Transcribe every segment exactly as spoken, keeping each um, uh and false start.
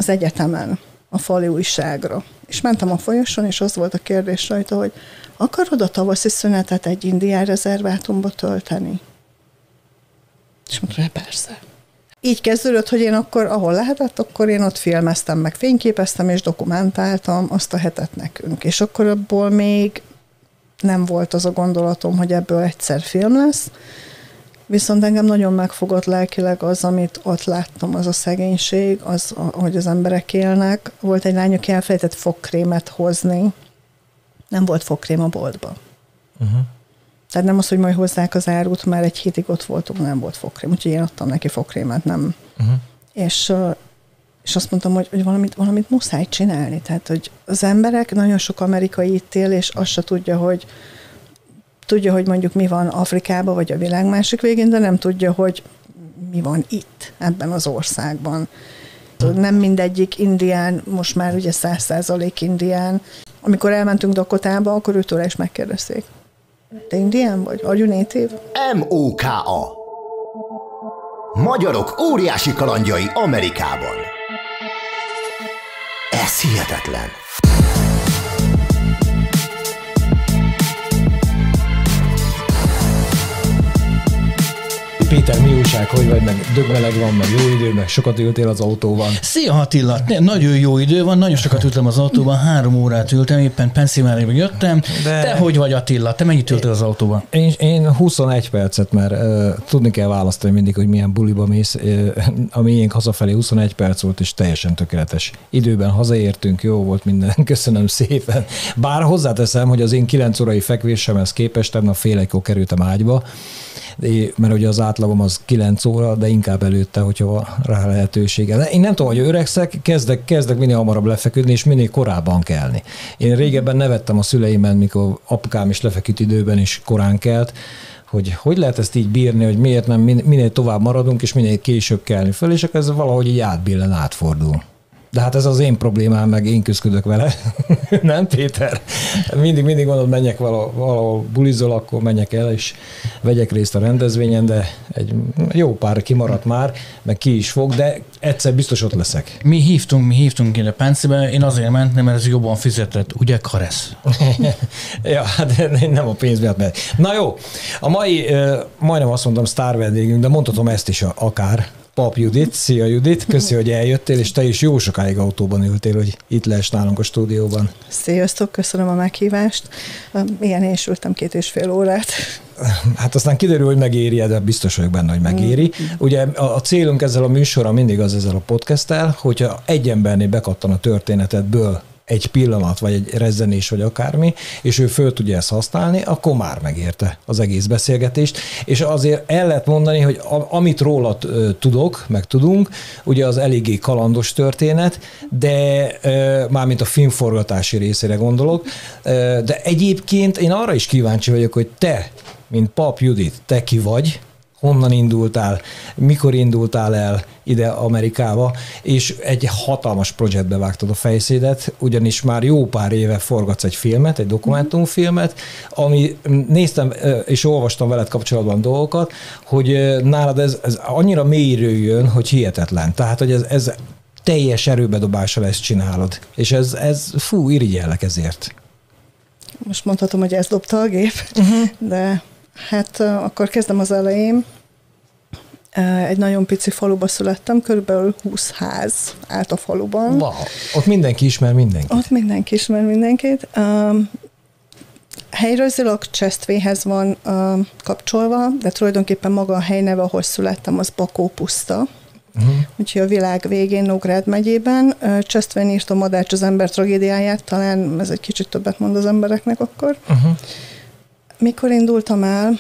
az egyetemen, a fali újságra. És mentem a folyosón, és az volt a kérdés rajta, hogy akarod a tavaszi szünetet egy indián rezervátumba tölteni? És mondta, persze. Így kezdődött, hogy én akkor, ahol lehetett, akkor én ott filmeztem, meg fényképeztem, és dokumentáltam azt a hetet nekünk. És akkor abból még nem volt az a gondolatom, hogy ebből egyszer film lesz, viszont engem nagyon megfogott lelkileg az, amit ott láttam, az a szegénység, az, hogy az emberek élnek. Volt egy lány, aki elfelejtett fogkrémet hozni. Nem volt fogkrém a boltban. Uh-huh. Tehát nem az, hogy majd hozzák az árut, mert egy hétig ott voltunk, nem volt fogkrém. Úgyhogy én adtam neki fogkrémet, nem. Uh-huh. És, és azt mondtam, hogy, hogy valamit, valamit muszáj csinálni. Tehát, hogy az emberek, nagyon sok amerikai itt él, és azt se tudja, hogy tudja, hogy mondjuk mi van Afrikában, vagy a világ másik végén, de nem tudja, hogy mi van itt, ebben az országban. Nem mindegyik indián, most már ugye száz százalék indián. Amikor elmentünk Dakotába, akkor őtől is megkérdezték. Te indián vagy? Are you native? em o ká á Magyarok óriási kalandjai Amerikában. Ez hihetetlen. Péter, mi újság, hogy vagy, meg dögmeleg van, meg jó idő, meg sokat ültél az autóban. Szia Attila, nagyon jó idő van, nagyon sokat ültem az autóban, három órát ültem, éppen Pennsylvániába jöttem. De... Te hogy vagy Attila? Te mennyit ültél az autóban? Én, én huszonegy percet, mert uh, tudni kell választani mindig, hogy milyen buliba mész. Uh, a miénk hazafelé huszonegy perc volt, és teljesen tökéletes. Időben hazaértünk, jó volt minden, köszönöm szépen. Bár hozzáteszem, hogy az én kilenc órai fekvésemhez képest tegnap fél egykor kerültem ágyba, mert ugye az átlagom az kilenc óra, de inkább előtte, hogyha van rá lehetősége. De én nem tudom, hogy öregszek, kezdek, kezdek minél hamarabb lefeküdni, és minél korábban kelni. Én régebben nevettem a szüleimen, mikor apukám is lefeküdt időben is korán kelt, hogy hogy lehet ezt így bírni, hogy miért nem minél tovább maradunk, és minél később kelni föl, és akkor ez valahogy így átbillen, átfordul. De hát ez az én problémám, meg én küzdök vele. Nem, Péter? Mindig, mindig mondod, menjek valahol, valahol bulizol, akkor menjek el, és vegyek részt a rendezvényen, de egy jó pár kimaradt már, meg ki is fog, de egyszer biztos ott leszek. Mi hívtunk, mi hívtunk ide Pencebe, én azért mentem, mert ez jobban fizetett, ugye, Karesz? Ja, de nem a pénz miatt, mert... Na jó, a mai, majdnem azt mondom, sztár vendégünk, de mondhatom ezt is akár, Pap Judit. Szia Judit, köszi, hogy eljöttél, és te is jó sokáig autóban ültél, hogy itt lehess nálunk a stúdióban. Sziasztok, köszönöm a meghívást. Igen, én is ültem két és fél órát. Hát aztán kiderül, hogy megéri, de biztos vagyok benne, hogy megéri. Mm. Ugye a célunk ezzel a műsorral mindig az ezzel a podcasttel, hogyha egy embernél bekattan a történetedből egy pillanat, vagy egy rezzenés, vagy akármi, és ő föl tudja ezt használni, akkor már megérte az egész beszélgetést. És azért el lehet mondani, hogy amit róla tudok, meg tudunk, ugye az eléggé kalandos történet, de mármint a filmforgatási részére gondolok, de egyébként én arra is kíváncsi vagyok, hogy te, mint Pap Judit, te ki vagy, honnan indultál, mikor indultál el ide Amerikába, és egy hatalmas projektbe vágtad a fejszédet, ugyanis már jó pár éve forgatsz egy filmet, egy dokumentumfilmet, ami néztem és olvastam veled kapcsolatban dolgokat, hogy nálad ez, ez annyira mélyről jön, hogy hihetetlen. Tehát, hogy ez, ez teljes erőbedobással ezt csinálod. És ez, ez fú, irigyellek ezért. Most mondhatom, hogy ez dobta a gép, uh-huh. de hát akkor kezdem az elején. Egy nagyon pici faluba születtem, körülbelül húsz ház állt a faluban. Wow. Ott mindenki ismer mindenkit. Ott mindenki ismer mindenkit. Helyrajzilag Csesztvéhez van kapcsolva, de tulajdonképpen maga a helyneve, ahol születtem, az Bakó puszta. Uh-huh. Úgyhogy a világ végén, Nógrád megyében. Csesztvén írt a Madárcs az ember tragédiáját, talán ez egy kicsit többet mond az embereknek akkor. Uh-huh. Mikor indultam el,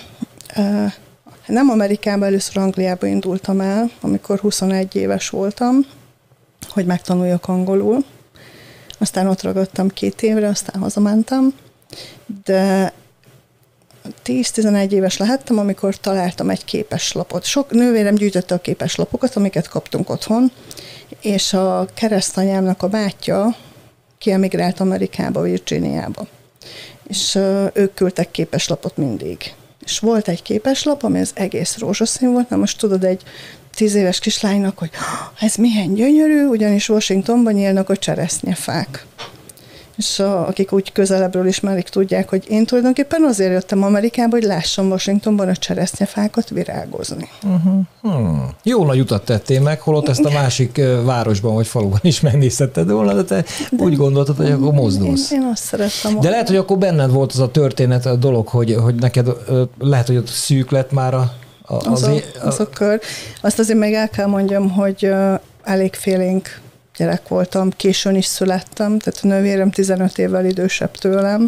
nem Amerikában, először Angliába indultam el, amikor huszonegy éves voltam, hogy megtanuljak angolul. Aztán ott ragadtam két évre, aztán hazamentem. De tíz-tizenegy éves lehettem, amikor találtam egy képeslapot. Sok nővérem gyűjtötte a képeslapokat, amiket kaptunk otthon, és a keresztanyámnak a bátyja kiemigrált Amerikába, Virginiába. És ők küldtek képeslapot mindig. És volt egy képeslap, ami az egész rózsaszín volt. Na most tudod, egy tíz éves kislánynak, hogy ez milyen gyönyörű, ugyanis Washingtonban nyílnak a cseresznyefák. És a, akik úgy közelebbről ismerik, tudják, hogy én tulajdonképpen azért jöttem Amerikába, hogy lássam Washingtonban a cseresznyefákat virágozni. Uh-huh. Hmm. Jó nagy utat tettél meg, holott ezt a másik városban vagy faluban is megnézhetted volna, de te de úgy gondoltad, hogy akkor mozdulsz. Én, én azt szerettem. De lehet, hogy akkor benned volt az a történet, a dolog, hogy, hogy neked lehet, hogy ott szűk lett már a, a, az, az, a, az a kör. Azt azért még el kell mondjam, hogy elég félénk gyerek voltam, későn is születtem, tehát a nővérem tizenöt évvel idősebb tőlem,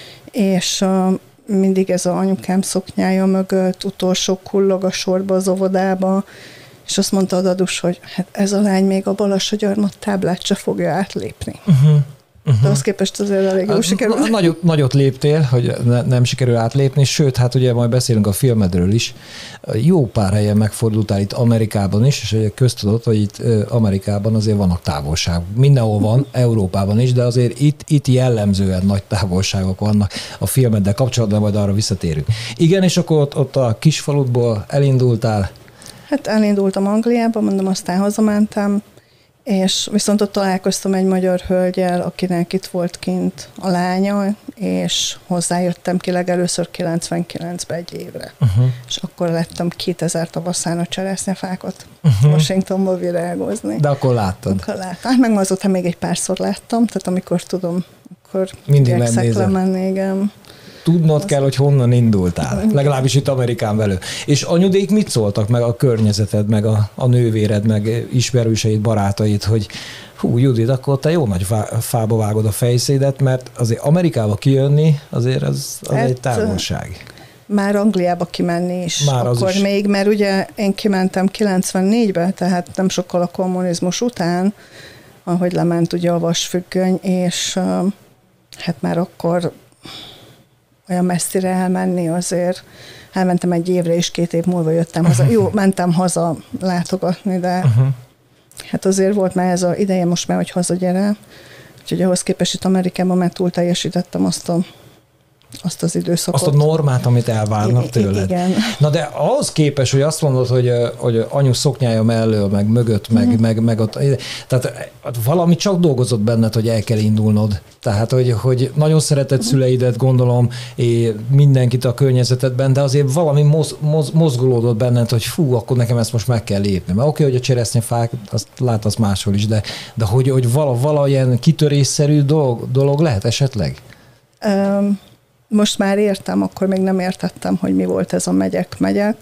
és uh, mindig ez a anyukám szoknyája mögött, utolsó kullog a sorba az óvodába, és azt mondta a dadus, hogy hát ez a lány még a Balassagyarmat táblát se fogja átlépni. Uh-huh. Uh-huh. De azt képest azért elég jó sikerült. Nagyot, nagyot léptél, hogy ne, nem sikerül átlépni, sőt, hát ugye majd beszélünk a filmedről is. Jó pár helyen megfordultál itt Amerikában is, és köztudott, hogy itt Amerikában azért vannak távolságok. Mindenhol van, Európában is, de azért itt, itt jellemzően nagy távolságok vannak a filmeddel kapcsolatban, majd arra visszatérünk. Igen, és akkor ott, ott a kisfaludból elindultál? Hát elindultam Angliába, mondom, aztán hazamentem, és viszont ott találkoztam egy magyar hölgyel, akinek itt volt kint a lánya, és hozzájöttem ki legelőször kilencvenkilencben egy évre. Uh-huh. És akkor lettem kétezer tavaszán a cseresznyefákat uh-huh. Washingtonba virágozni. De akkor láttad? Akkor láttam. Hát meg azóta még egy párszor láttam, tehát amikor tudom, akkor mindig lemenni, igen. Tudnod kell, hogy honnan indultál. Legalábbis itt Amerikán belül. És anyudék mit szóltak meg a környezeted, meg a, a nővéred, meg ismerőseid, barátaid, hogy hú, Judit, akkor te jó nagy fába vágod a fejszédet, mert azért Amerikába kijönni, azért az, az hát, egy távolság. Már Angliába kimenni is. Már akkor is. még, mert ugye én kimentem kilencvennégybe, tehát nem sokkal a kommunizmus után, ahogy lement ugye a vasfüggöny, és hát már akkor olyan messzire elmenni azért. Elmentem egy évre, és két év múlva jöttem haza. Jó, mentem haza látogatni, de uh-huh. hát azért volt már ez az ideje most már, hogy hazagyere. Úgyhogy ahhoz képest itt Amerikában már túl teljesítettem azt a azt az időszakot. Azt a normát, amit elvárnak I- tőled. Igen. Na de ahhoz képest, hogy azt mondod, hogy, hogy anyu szoknyája mellől, meg mögött, meg, mm. meg, meg ott, tehát valami csak dolgozott benned, hogy el kell indulnod. Tehát, hogy, hogy nagyon szereted szüleidet, gondolom, mindenkit a környezetedben, de azért valami moz, moz, mozgolódott benned, hogy fú, akkor nekem ezt most meg kell lépni. Mert oké, okay, hogy a cseresznyefák, azt látasz máshol is, de, de hogy, hogy vala, vala ilyen kitörésszerű dolog, dolog lehet esetleg? Um. Most már értem, akkor még nem értettem, hogy mi volt ez a megyek, megyek.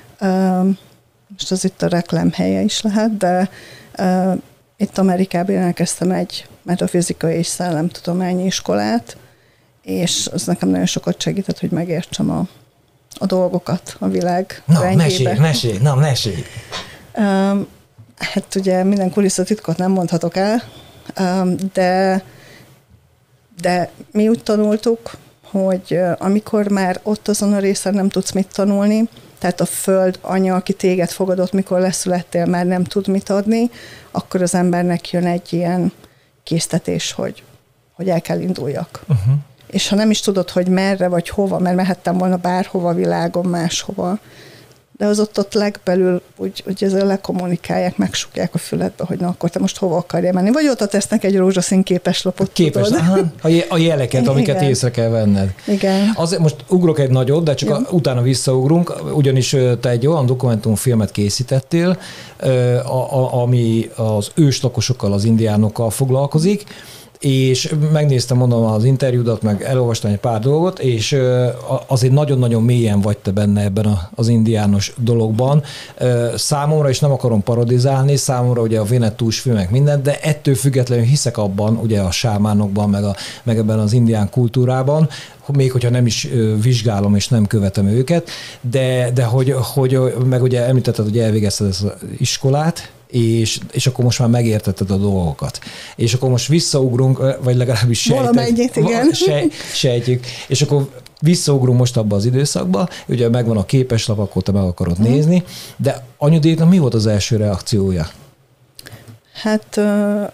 Most az itt a reklámhelye is lehet, de itt Amerikában elkezdtem egy metafizikai és szellemtudományi iskolát, és az nekem nagyon sokat segített, hogy megértsem a, a dolgokat a világ na, rendjébe. mesélj, mesélj, na, mesélj! Hát ugye minden kulisszatitkot nem mondhatok el, de, de mi úgy tanultuk, hogy amikor már ott azon a részen nem tudsz mit tanulni, tehát a föld anya, aki téged fogadott, mikor leszülettél, már nem tud mit adni, akkor az embernek jön egy ilyen késztetés, hogy, hogy el kell induljak. Uh-huh. És ha nem is tudod, hogy merre vagy hova, mert mehettem volna bárhova világon, máshova, de az ott, ott legbelül úgy, úgy ezzel lekommunikálják, megsukják a füledbe, hogy na akkor te most hova akarjál menni. Vagy ott tesznek egy rózsaszín képeslapot. Képes, aha, a jeleket, amiket igen. észre kell venned. Igen. Azért most ugrok egy nagyot, de csak a, utána visszaugrunk, ugyanis te egy olyan dokumentumfilmet készítettél, a, a, ami az őslakosokkal, az indiánokkal foglalkozik, és megnéztem, mondom, az interjúdat, meg elolvastam egy pár dolgot, és azért nagyon-nagyon mélyen vagy te benne ebben az indiános dologban. Számomra, és nem akarom parodizálni, számomra ugye a Vinettús filmek minden, de ettől függetlenül hiszek abban, ugye a sámánokban, meg, a, meg ebben az indián kultúrában, még hogyha nem is vizsgálom és nem követem őket, de, de hogy, hogy, meg ugye említetted, hogy elvégezted ezt az iskolát, És, és akkor most már megértetted a dolgokat. És akkor most visszaugrunk, vagy legalábbis sejtjük. igen. Sej, sejtjük. És akkor visszaugrunk most abba az időszakba, ugye megvan a képeslap, akkor te meg akarod hmm. nézni, de anyudéknak mi volt az első reakciója? Hát uh,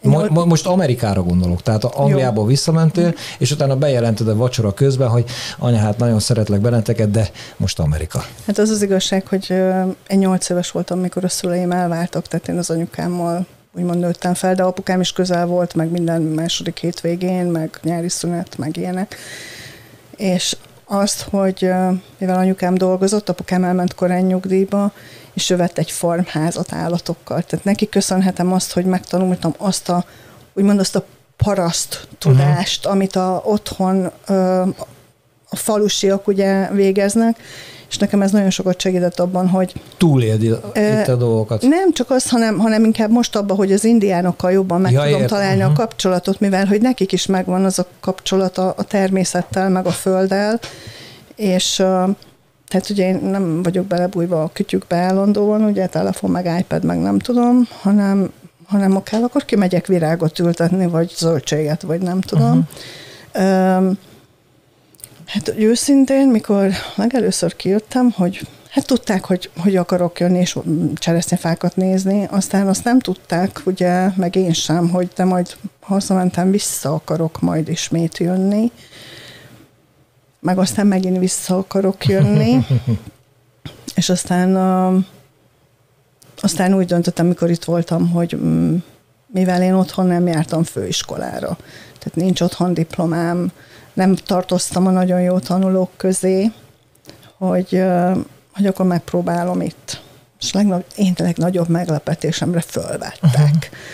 Mo- mo- most Amerikára gondolok, tehát Angliából jó. visszamentél, és utána bejelented a vacsora közben, hogy anya, hát nagyon szeretlek benneteket, de most Amerika. Hát az az igazság, hogy én nyolc éves voltam, mikor a szüleim elváltak, tehát én az anyukámmal úgymond nőttem fel, de apukám is közel volt, meg minden második hétvégén, meg nyári szünet, meg ilyenek. És azt, hogy mivel anyukám dolgozott, apukám elment korán nyugdíjba, és ő vett egy farmházat állatokkal. Tehát neki köszönhetem azt, hogy megtanultam azt a, úgymond azt a paraszt tudást, uh-huh. amit a, otthon a falusiak ugye végeznek, és nekem ez nagyon sokat segített abban, hogy túléld itt a dolgokat. Nem csak az, hanem, hanem inkább most abban, hogy az indiánokkal jobban meg ja, tudom ért. találni uh-huh. a kapcsolatot, mivel hogy nekik is megvan az a kapcsolat a, a természettel, meg a földdel, és uh, tehát ugye én nem vagyok belebújva a kütyükbe állandóan, ugye telefon, meg iPad, meg nem tudom, hanem, hanem akár akkor kimegyek virágot ültetni, vagy zöldséget, vagy nem tudom. Uh-huh. Um, Hát őszintén, mikor legelőször kijöttem, hogy hát tudták, hogy, hogy akarok jönni és cseresznyefákat nézni, aztán azt nem tudták, ugye, meg én sem, hogy de majd hazamentem, vissza akarok majd ismét jönni, meg aztán megint vissza akarok jönni, és aztán, uh, aztán úgy döntöttem, amikor itt voltam, hogy mm, mivel én otthon nem jártam főiskolára, tehát nincs otthon diplomám, nem tartoztam a nagyon jó tanulók közé, hogy, hogy akkor megpróbálom itt. És legnagy, én legnagyobb meglepetésemre fölvettek. Uh-huh.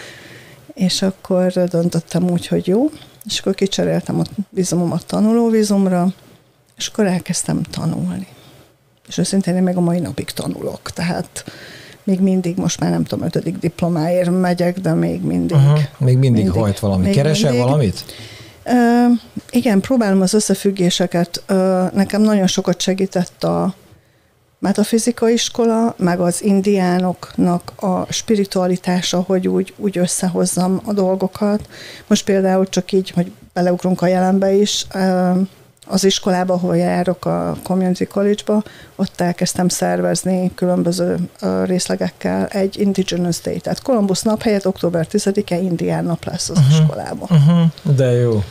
És akkor döntöttem úgy, hogy jó, és akkor kicseréltem a vízumomat tanulóvízumra, és akkor elkezdtem tanulni. És őszintén én még a mai napig tanulok, tehát még mindig, most már nem tudom, ötödik diplomáért megyek, de még mindig. Uh-huh. Még mindig, mindig hajt valami. Keresel mindig. valamit? Uh, igen, próbálom az összefüggéseket. Uh, nekem nagyon sokat segített a metafizika iskola, meg az indiánoknak a spiritualitása, hogy úgy, úgy összehozzam a dolgokat. Most például csak így, hogy beleugrunk a jelenbe is, uh, az iskolába, ahol járok, a Community College-ba, ott elkezdtem szervezni különböző uh, részlegekkel egy Indigenous Day. Tehát Columbus nap helyett október tizedike indián nap lesz az uh-huh. iskolában. Uh-huh. De jó.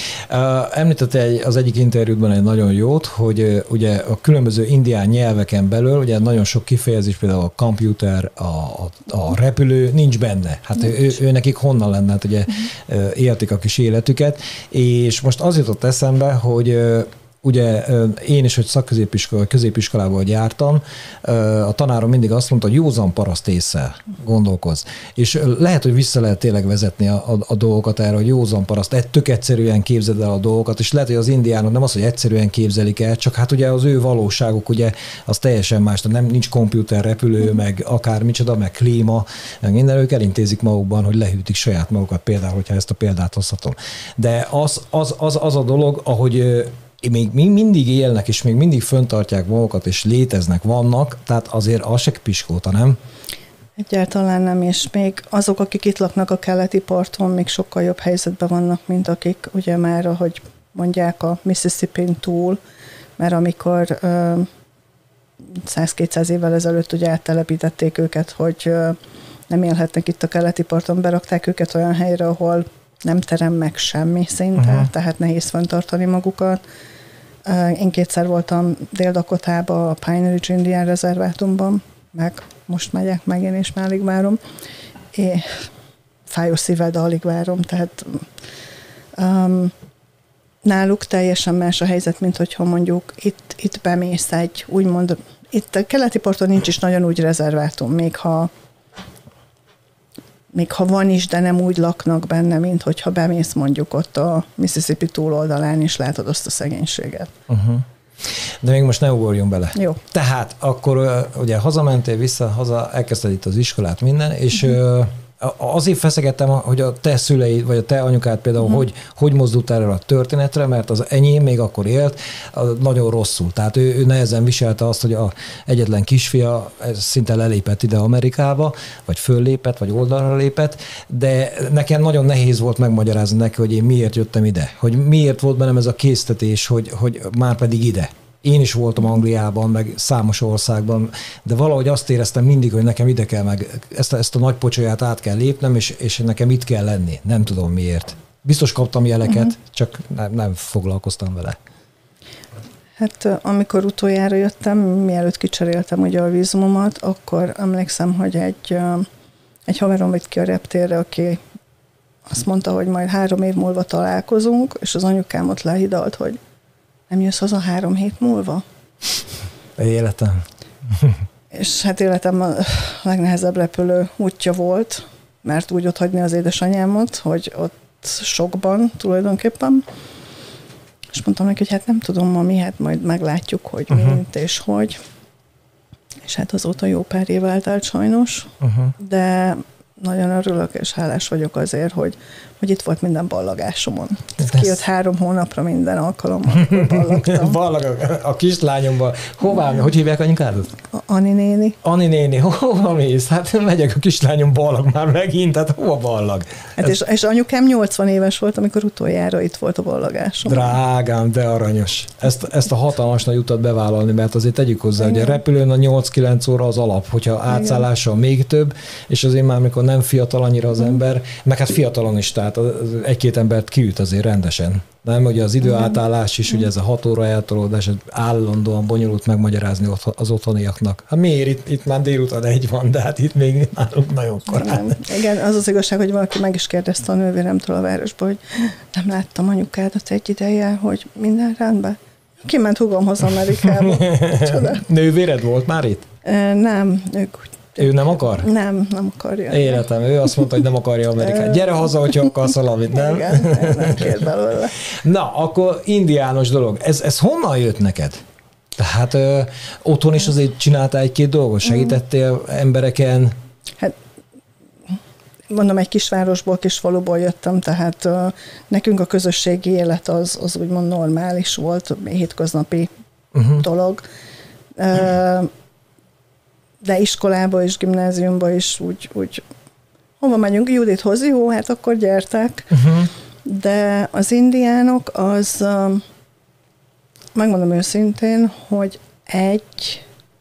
Uh, említette egy, az egyik interjútban egy nagyon jót, hogy uh, ugye a különböző indián nyelveken belül, ugye nagyon sok kifejezés, például a komputer, a, a, a repülő nincs benne. Hát nincs. Ő, ő nekik honnan lenne, hát ugye uh, élték a kis életüket, és most az jutott eszembe, hogy uh, ugye én is, hogy szakközépiskola, középiskolában jártam, a tanárom mindig azt mondta, hogy józan paraszt ésszel gondolkozz. És lehet, hogy vissza lehet tényleg vezetni a, a, a dolgokat erre, hogy józan paraszt, egy tök egyszerűen képzeld el a dolgokat, és lehet, hogy az indiánok nem az, hogy egyszerűen képzelik el, csak hát ugye az ő valóságuk ugye az teljesen más, nem nincs komputer, repülő, meg akár micsoda, meg klíma, meg minden, ők elintézik magukban, hogy lehűtik saját magukat, például, hogyha ezt a példát hozhatom. De az, az, az, az a dolog, ahogy még mindig élnek, és még mindig föntartják magukat, és léteznek, vannak, tehát azért az se piskóta, nem? Egyáltalán nem, és még azok, akik itt laknak a keleti parton, még sokkal jobb helyzetben vannak, mint akik ugye már, ahogy mondják, a Mississippi-n túl, mert amikor uh, száz-kétszáz évvel ezelőtt ugye áttelepítették őket, hogy uh, nem élhetnek itt a keleti parton, berakták őket olyan helyre, ahol nem terem meg semmi szinte, uh-huh. tehát nehéz fenntartani magukat. Én kétszer voltam Dél-Dakotába, a Pine Ridge Indián rezervátumban, meg most megyek meg, én is már alig várom. É, fájó szívvel, de alig várom, tehát um, náluk teljesen más a helyzet, mint hogyha mondjuk itt, itt bemész egy, úgymond, itt a keleti parton nincs is nagyon úgy rezervátum, még ha még ha van is, de nem úgy laknak benne, mint hogyha bemész mondjuk ott a Mississippi túloldalán, és látod azt a szegénységet. Uh-huh. De még most ne ugorjunk bele. Jó. Tehát akkor ugye hazamentél vissza, haza, elkezdted itt az iskolát, minden, és uh-huh. azért feszegettem, hogy a te szüleid, vagy a te anyukád például, uh-huh. hogy, hogy mozdult erre a történetre, mert az enyém még akkor élt, nagyon rosszul. Tehát ő, ő nehezen viselte azt, hogy a egyetlen kisfia szinte lelépett ide Amerikába, vagy föllépett, vagy oldalra lépett, de nekem nagyon nehéz volt megmagyarázni neki, hogy én miért jöttem ide, hogy miért volt bennem ez a késztetés, hogy, hogy már pedig ide. én is voltam Angliában, meg számos országban, de valahogy azt éreztem mindig, hogy nekem ide kell meg, ezt, ezt a nagy pocsolyát át kell lépnem, és, és nekem itt kell lenni. Nem tudom miért. Biztos kaptam jeleket, uh-huh. csak nem, nem foglalkoztam vele. Hát amikor utoljára jöttem, mielőtt kicseréltem ugye a vízumomat, akkor emlékszem, hogy egy, egy haverom vitt ki a reptérre, aki azt mondta, hogy majd három év múlva találkozunk, és az anyukám ott lehidalt, hogy nem jössz haza három hét múlva? Életem. És hát életem a legnehezebb repülő útja volt, mert úgy ott hagyni az édesanyámot, hogy ott sokban tulajdonképpen. És mondtam neki, hogy hát nem tudom ma mi, hát majd meglátjuk, hogy uh-huh. mint és hogy. És hát azóta jó pár év eltelt sajnos, uh-huh. de nagyon örülök és hálás vagyok azért, hogy, hogy itt volt minden ballagásomon. Kijött három hónapra minden alkalommal, amikor ballagtam. Ballag a kislányomban. Hová, hogy hívják anyukádat? Ani néni. Ani néni, hova mész? Hát megyek, a kislányom ballag már megint, hát hova ballag? Hát és, és anyukám nyolcvan éves volt, amikor utoljára itt volt a ballagásom. Drágám, de aranyos. Ezt, ezt a hatalmas nagy utat bevállalni, mert azért tegyük hozzá, hogy a repülőn a nyolc-kilenc óra az alap, hogyha átszállással még több, és azért már amikor nem fiatal annyira az ember, meg hát fiatalon is, tehát egy-két embert kiüt azért rendesen. Nem, ugye az időátállás is, ugye ez a hat óra eltolódás, állandóan bonyolult megmagyarázni az otthoniaknak. Hát miért? Itt, itt már délután egy van, de hát itt még nálunk nagyon korán. Igen. Igen, az az igazság, hogy valaki meg is kérdezte a nővéremtől a városba, hogy nem láttam anyukádat egy ideje, hogy minden rendben. Kiment húgomhoz Amerikába. Nővéred volt már itt? Nem, ők Ő nem akar? Nem, nem akarja. Életem, ő azt mondta, hogy nem akarja Amerikát. Gyere haza, hogyha akarsz valamit, nem? Igen, nem kér belőle. Na, akkor indiános dolog. Ez, ez honnan jött neked? Tehát ö, otthon is azért csináltál egy-két dolgot? Segítettél embereken? Hát, mondom, egy kisvárosból, kisfaluból jöttem, tehát ö, nekünk a közösségi élet az, az úgymond normális volt, hétköznapi uh-huh. dolog. Ö, de iskolába és gimnáziumba is úgy, úgy hova megyünk, Judithoz, jó, hát akkor gyertek. Uh-huh. De az indiánok az, megmondom őszintén, hogy egy,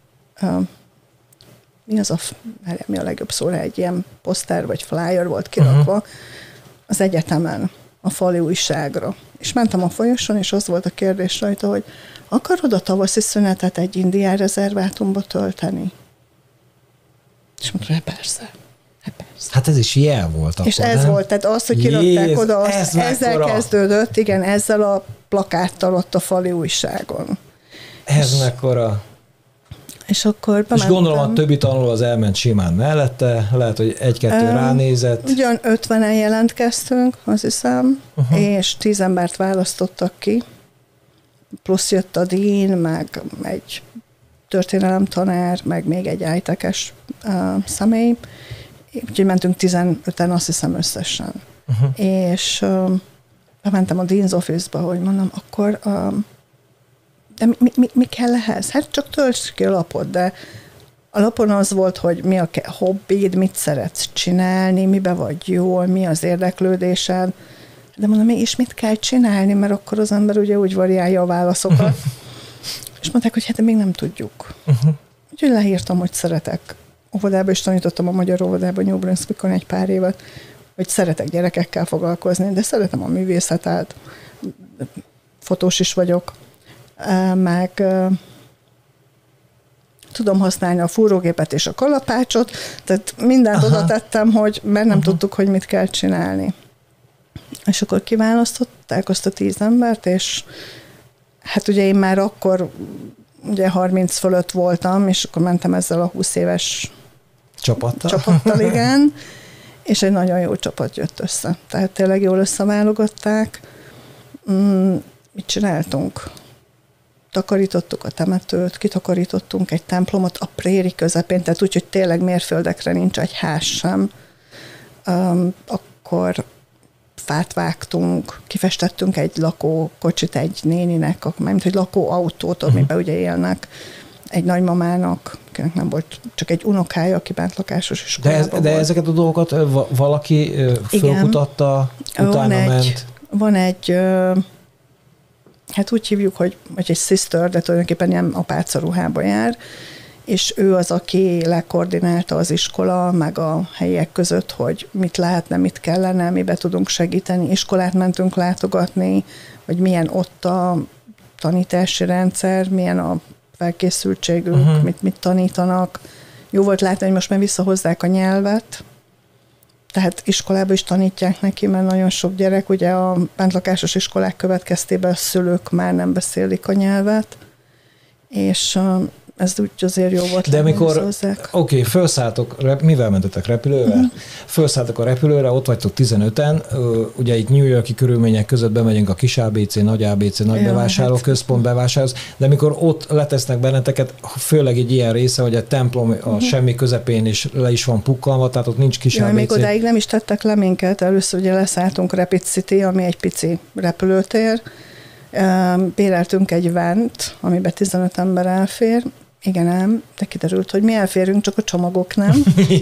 mi az a, mi a legjobb szóra, egy ilyen poszter vagy flyer volt kirakva uh-huh. az egyetemen, a fali újságra. És mentem a folyosón, és az volt a kérdés rajta, hogy akarod a tavaszi szünetet egy indián rezervátumba tölteni? És mondta, hogy persze. Hát, persze. Hát ez is jel volt akkor, és ez nem? volt, tehát azt, hogy kirakták Jéz, oda, ez azt, ezzel mekkora? kezdődött, igen, ezzel a plakáttal ott a fali újságon. Ez és, mekkora. És akkor bementem. És gondolom a többi tanuló az elment simán mellette, lehet, hogy egy-kettő um, ránézett. Ugyan ötvenen jelentkeztünk, azt hiszem, uh-huh. és tíz embert választottak ki, plusz jött a dín, meg egy történelemtanár, meg még egy í té-kes uh, személy, úgyhogy mentünk tizenöten, azt hiszem összesen. Uh-huh. És um, bementem a Dean's Office-ba, hogy mondom, akkor um, de mi, mi, mi kell ehhez? Hát csak töltsd ki a lapot, de a lapon az volt, hogy mi a hobbid, mit szeretsz csinálni, mibe vagy jól, mi az érdeklődésed, de mondom, mégis mit kell csinálni, mert akkor az ember ugye úgy variálja a válaszokat. Uh-huh. És mondták, hogy hát még nem tudjuk. Uh-huh. Úgyhogy leírtam, hogy szeretek. Óvodába is tanítottam a magyar óvodába New Brunswickon egy pár évet, hogy szeretek gyerekekkel foglalkozni, de szeretem a művészetet, fotós is vagyok, meg tudom használni a fúrógépet és a kalapácsot, tehát mindent Aha. oda tettem, hogy mert nem uh-huh. tudtuk, hogy mit kell csinálni. És akkor kiválasztották azt a tíz embert, és hát ugye én már akkor ugye harminc fölött voltam, és akkor mentem ezzel a húsz éves csapattal, csapattal igen, és egy nagyon jó csapat jött össze. Tehát tényleg jól összeválogatták. Mm, mit csináltunk? Takarítottuk a temetőt, kitakarítottunk egy templomot a préri közepén, tehát úgy, hogy tényleg mérföldekre nincs egy ház sem. Um, akkor fát vágtunk, kifestettünk egy lakókocsit egy néninek, mint egy lakóautót, amiben ugye élnek, egy nagymamának, akinek nem volt csak egy unokája, aki bent lakásos iskolában de, ez, de ezeket a dolgokat valaki fölkutatta, utána van egy, ment? Van egy, hát úgy hívjuk, hogy, hogy egy sister, de tulajdonképpen ilyen apáca ruhába jár, és ő az, aki lekoordinálta az iskola, meg a helyiek között, hogy mit lehetne, mit kellene, mibe tudunk segíteni. Iskolát mentünk látogatni, hogy milyen ott a tanítási rendszer, milyen a felkészültségük, uh-huh. mit, mit tanítanak. Jó volt látni, hogy most már visszahozzák a nyelvet, tehát iskolába is tanítják neki, mert nagyon sok gyerek, ugye a bentlakásos iskolák következtében a szülők már nem beszélik a nyelvet, és ez úgy azért jó volt. De amikor, oké, okay, felszálltok, mivel mentetek, repülővel? Uh-huh. Felszálltok a repülőre, ott vagytok tizenöten, ugye itt New York-i körülmények között bemegyünk a kis á bé cé, nagy á bé cé, nagy ja, bevásárlóközpont, hát. bevásárolsz, de amikor ott letesznek benneteket, főleg egy ilyen része, hogy a templom a uh-huh. semmi közepén is le is van pukkalva, tehát ott nincs kis á bé cé. Még odáig nem is tettek le minket, először ugye leszálltunk Rapid City, ami egy pici repülőtér, béreltünk egy vent, amiben tizenöt ember elfér. Igen ám, de kiderült, hogy mi elférünk, csak a csomagok nem.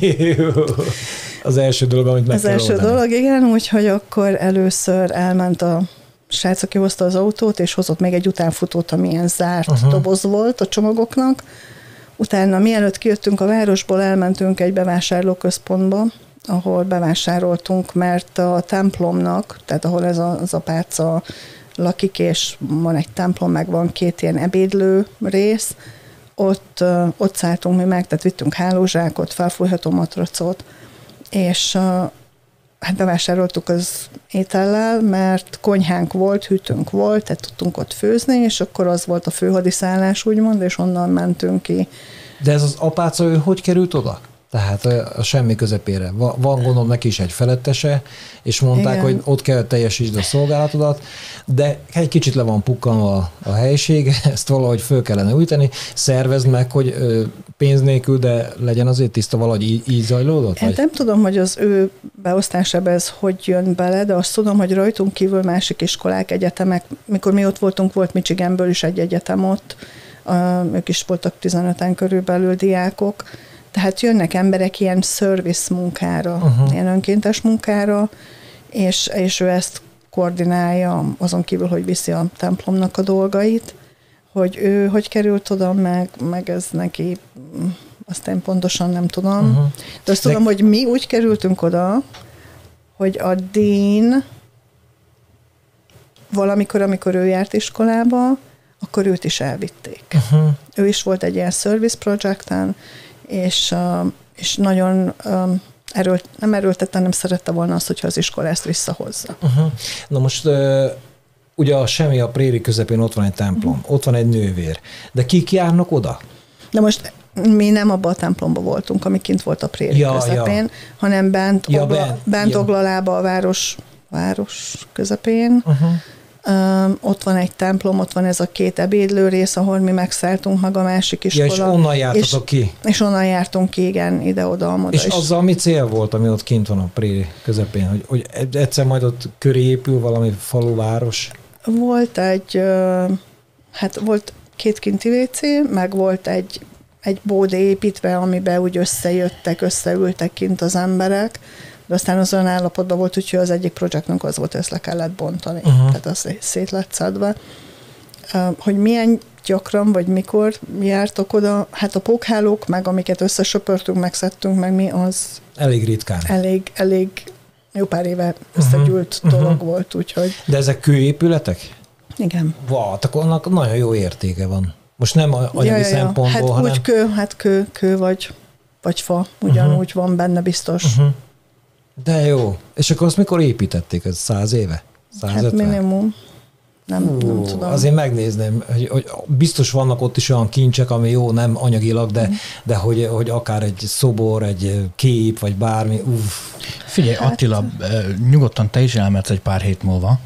Az első dolog, amit meg Az első oldani. dolog, igen, úgyhogy akkor először elment a srác, aki hozta az autót, és hozott még egy utánfutót, ami ilyen zárt uh-huh. doboz volt a csomagoknak. Utána, mielőtt kijöttünk a városból, elmentünk egy bevásárlóközpontba, ahol bevásároltunk, mert a templomnak, tehát ahol ez a, az apáca lakik, és van egy templom, meg van két ilyen ebédlő rész, ott, ott szálltunk mi meg, tehát vittünk hálózsákot, felfújható matracot, és hát bevásároltuk az étellel, mert konyhánk volt, hűtőnk volt, tehát tudtunk ott főzni, és akkor az volt a főhadiszállás, úgymond, és onnan mentünk ki. De ez az apáca, ő hogy került oda? Tehát a semmi közepére. Van gondolom neki is egy felettese, és mondták, igen. hogy ott kell teljesítsd a szolgálatodat, de egy kicsit le van pukkanva a helység, ezt valahogy föl kellene újítani, szervezd meg, hogy pénz nélkül, de legyen azért tiszta, valahogy így, így zajlódott? Én nem tudom, hogy az ő beosztásában ez hogy jön bele, de azt tudom, hogy rajtunk kívül másik iskolák, egyetemek, mikor mi ott voltunk, volt Michiganből is egy egyetem ott, ők is voltak tizenöten körülbelül diákok, tehát jönnek emberek ilyen service munkára, uh-huh. ilyen önkéntes munkára, és, és ő ezt koordinálja, azon kívül, hogy viszi a templomnak a dolgait, hogy ő hogy került oda, meg, meg ez neki, azt én pontosan nem tudom. Uh-huh. De azt De... tudom, hogy mi úgy kerültünk oda, hogy a dean valamikor, amikor ő járt iskolába, akkor őt is elvitték. Uh-huh. Ő is volt egy ilyen service projecten, és, és nagyon eről, nem erőltette, nem szerette volna azt, hogyha az iskola ezt visszahozza. Uh-huh. Na most ugye a semmi a préri közepén ott van egy templom, uh-huh. ott van egy nővér, de kik járnak oda? De most mi nem abban a templomban voltunk, ami kint volt a préri ja, közepén, ja. hanem bent, ja, ogla, bent, bent ja. Oglalába a város, város közepén. Uh-huh. Um, ott van egy templom, ott van ez a két ebédlő rész, ahol mi megszálltunk meg a másik iskola. Ja, és onnan jártatok és, ki? És onnan jártunk ki, igen, ide-oda, amoda. És is. Azzal mi cél volt, ami ott kint van a préri közepén? Hogy, hogy egyszer majd ott köré épül valami faluváros? Volt egy, hát volt két kinti vécé, meg volt egy, egy bóde építve, amiben úgy összejöttek, összeültek kint az emberek, de aztán az olyan állapotban volt, úgyhogy az egyik projektünk az volt, hogy ezt le kellett bontani. Uh-huh. Tehát az szét lett szedve. Hogy milyen gyakran, vagy mikor jártok oda, hát a pókhálók, meg amiket összesöpörtünk, megszedtünk, meg mi az... Elég ritkán. Elég, elég jó pár éve összegyűlt uh-huh. dolog uh-huh. volt, úgyhogy... De ezek kőépületek? Igen. Vá, akkor annak nagyon jó értéke van. Most nem anyagi ja, ja, ja. szempontból, hát hanem... úgy kő, hát kő, kő vagy, vagy fa, ugyanúgy uh-huh. van benne biztos. Uh-huh. De jó. És akkor azt mikor építették? Ez száz éve? száz ötven? Hát minimum. Nem, Hú, nem tudom. Azért megnézném, hogy, hogy biztos vannak ott is olyan kincsek, ami jó, nem anyagilag, de, mm. de hogy, hogy akár egy szobor, egy kép, vagy bármi. Uff. Figyelj, hát... Attila, nyugodtan te is elmehetsz egy pár hét múlva.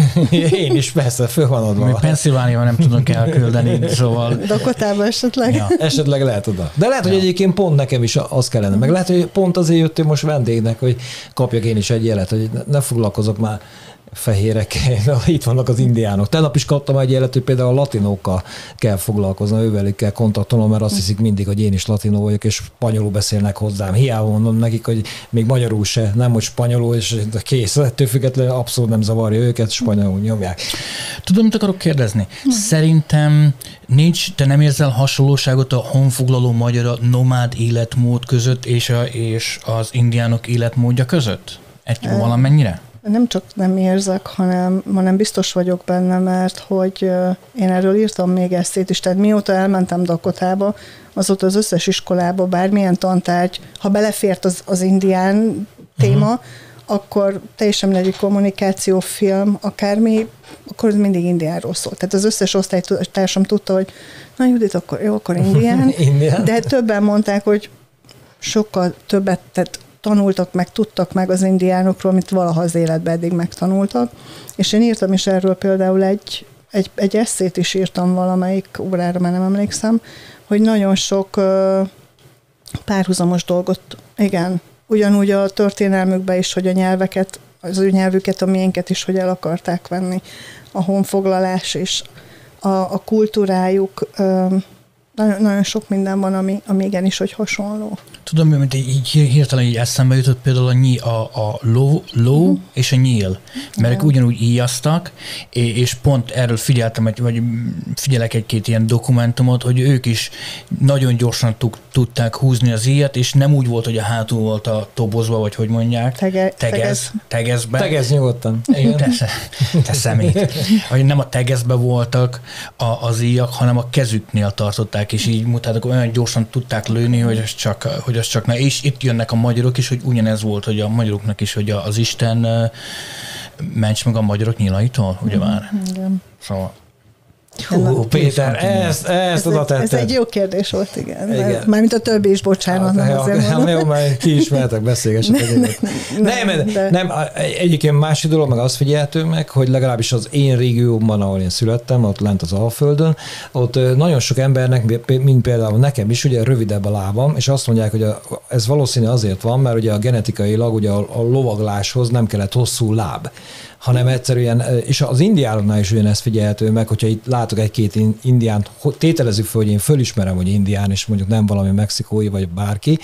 Én is, persze, föl van adva. Mi Pennsylvániában nem tudunk elküldeni, szóval... Dakotába esetleg. Ja, esetleg lehet oda. De lehet, ja. hogy egyébként pont nekem is az kellene. Meg lehet, hogy pont azért jöttél most vendégnek, hogy kapjak én is egy jelet, hogy ne foglalkozok már fehérek, itt vannak az indiánok. Tegnap is kaptam egy jelet, hogy például a latinókkal kell foglalkozni, ővelük kell kontaktolnom, mert azt hiszik mindig, hogy én is latinó vagyok, és spanyolul beszélnek hozzám. Hiába mondom nekik, hogy még magyarul se, nem hogy spanyolul, és kész. Ettől függetlenül abszolút nem zavarja őket, spanyolul nyomják. Tudom, mit akarok kérdezni? Szerintem nincs, te nem érzel hasonlóságot a honfoglaló magyar a nomád életmód között és, a, és az indiánok életmódja között? Egy valamennyire? Nem csak nem érzek, hanem, hanem biztos vagyok benne, mert hogy én erről írtam még eszét is, tehát mióta elmentem Dakotába, azóta az összes iskolába bármilyen tantárgy, ha belefért az, az indián téma, uh-huh. akkor teljesen mindegy kommunikáció, film, akármi, akkor ez mindig indiánról szól. Tehát az összes osztálytársam tudta, hogy na Judit, akkor jó, akkor indián, indián. De többen mondták, hogy sokkal többet, tehát tanultak meg, tudtak meg az indiánokról, mint valaha az életben eddig megtanultak. És én írtam is erről például egy, egy, egy esszét is írtam valamelyik órára, már nem emlékszem, hogy nagyon sok uh, párhuzamos dolgot, igen, ugyanúgy a történelmükben is, hogy a nyelveket, az ő nyelvüket, a miénket is, hogy el akarták venni. A honfoglalás is, a, a kultúrájuk, uh, nagyon, nagyon sok minden van, ami, ami igenis, hogy hasonló. Tudom, hogy így hirtelen így eszembe jutott például a, nyí, a, a ló, ló uh-huh. és a nyíl, mert ők ugyanúgy íjaztak, és pont erről figyeltem, vagy figyelek egy-két ilyen dokumentumot, hogy ők is nagyon gyorsan tudták húzni az íjat, és nem úgy volt, hogy a hátul volt a tobozba, vagy hogy mondják, Tege, tegez, tegezbe. Tegez nyugodtan. Te, te szemét. Hogy nem a tegezbe voltak a, az íjak, hanem a kezüknél tartották, és így mutattak, olyan gyorsan tudták lőni, hogy az csak, hogy az csak ne. És itt jönnek a magyarok is, hogy ugyanez volt, hogy a magyaroknak is, hogy az Isten ments meg a magyarok nyilaitól, ugye már? Igen. Szóval. Hú, Péter, ezt, ezt oda tetted. Ez egy jó kérdés volt, igen. igen. Mármint a többi is, bocsánat, nem ja, azért mondom. Jó, már kiismertek, beszélgessetek. Nem, nem, nem, nem, egyébként másik dolog, meg azt figyelhető meg, hogy legalábbis az én régiómban, ahol én születtem, ott lent az Alföldön, ott nagyon sok embernek, mint például nekem is, ugye rövidebb a lábam, és azt mondják, hogy a, ez valószínű azért van, mert ugye a genetikailag ugye a, a lovagláshoz nem kellett hosszú láb, hanem egyszerűen, és az indiánoknál is ugyanezt figyelhető meg, hogyha itt látok egy-két indiánt, tételezzük föl, hogy én fölismerem, hogy indián, és mondjuk nem valami mexikói, vagy bárki,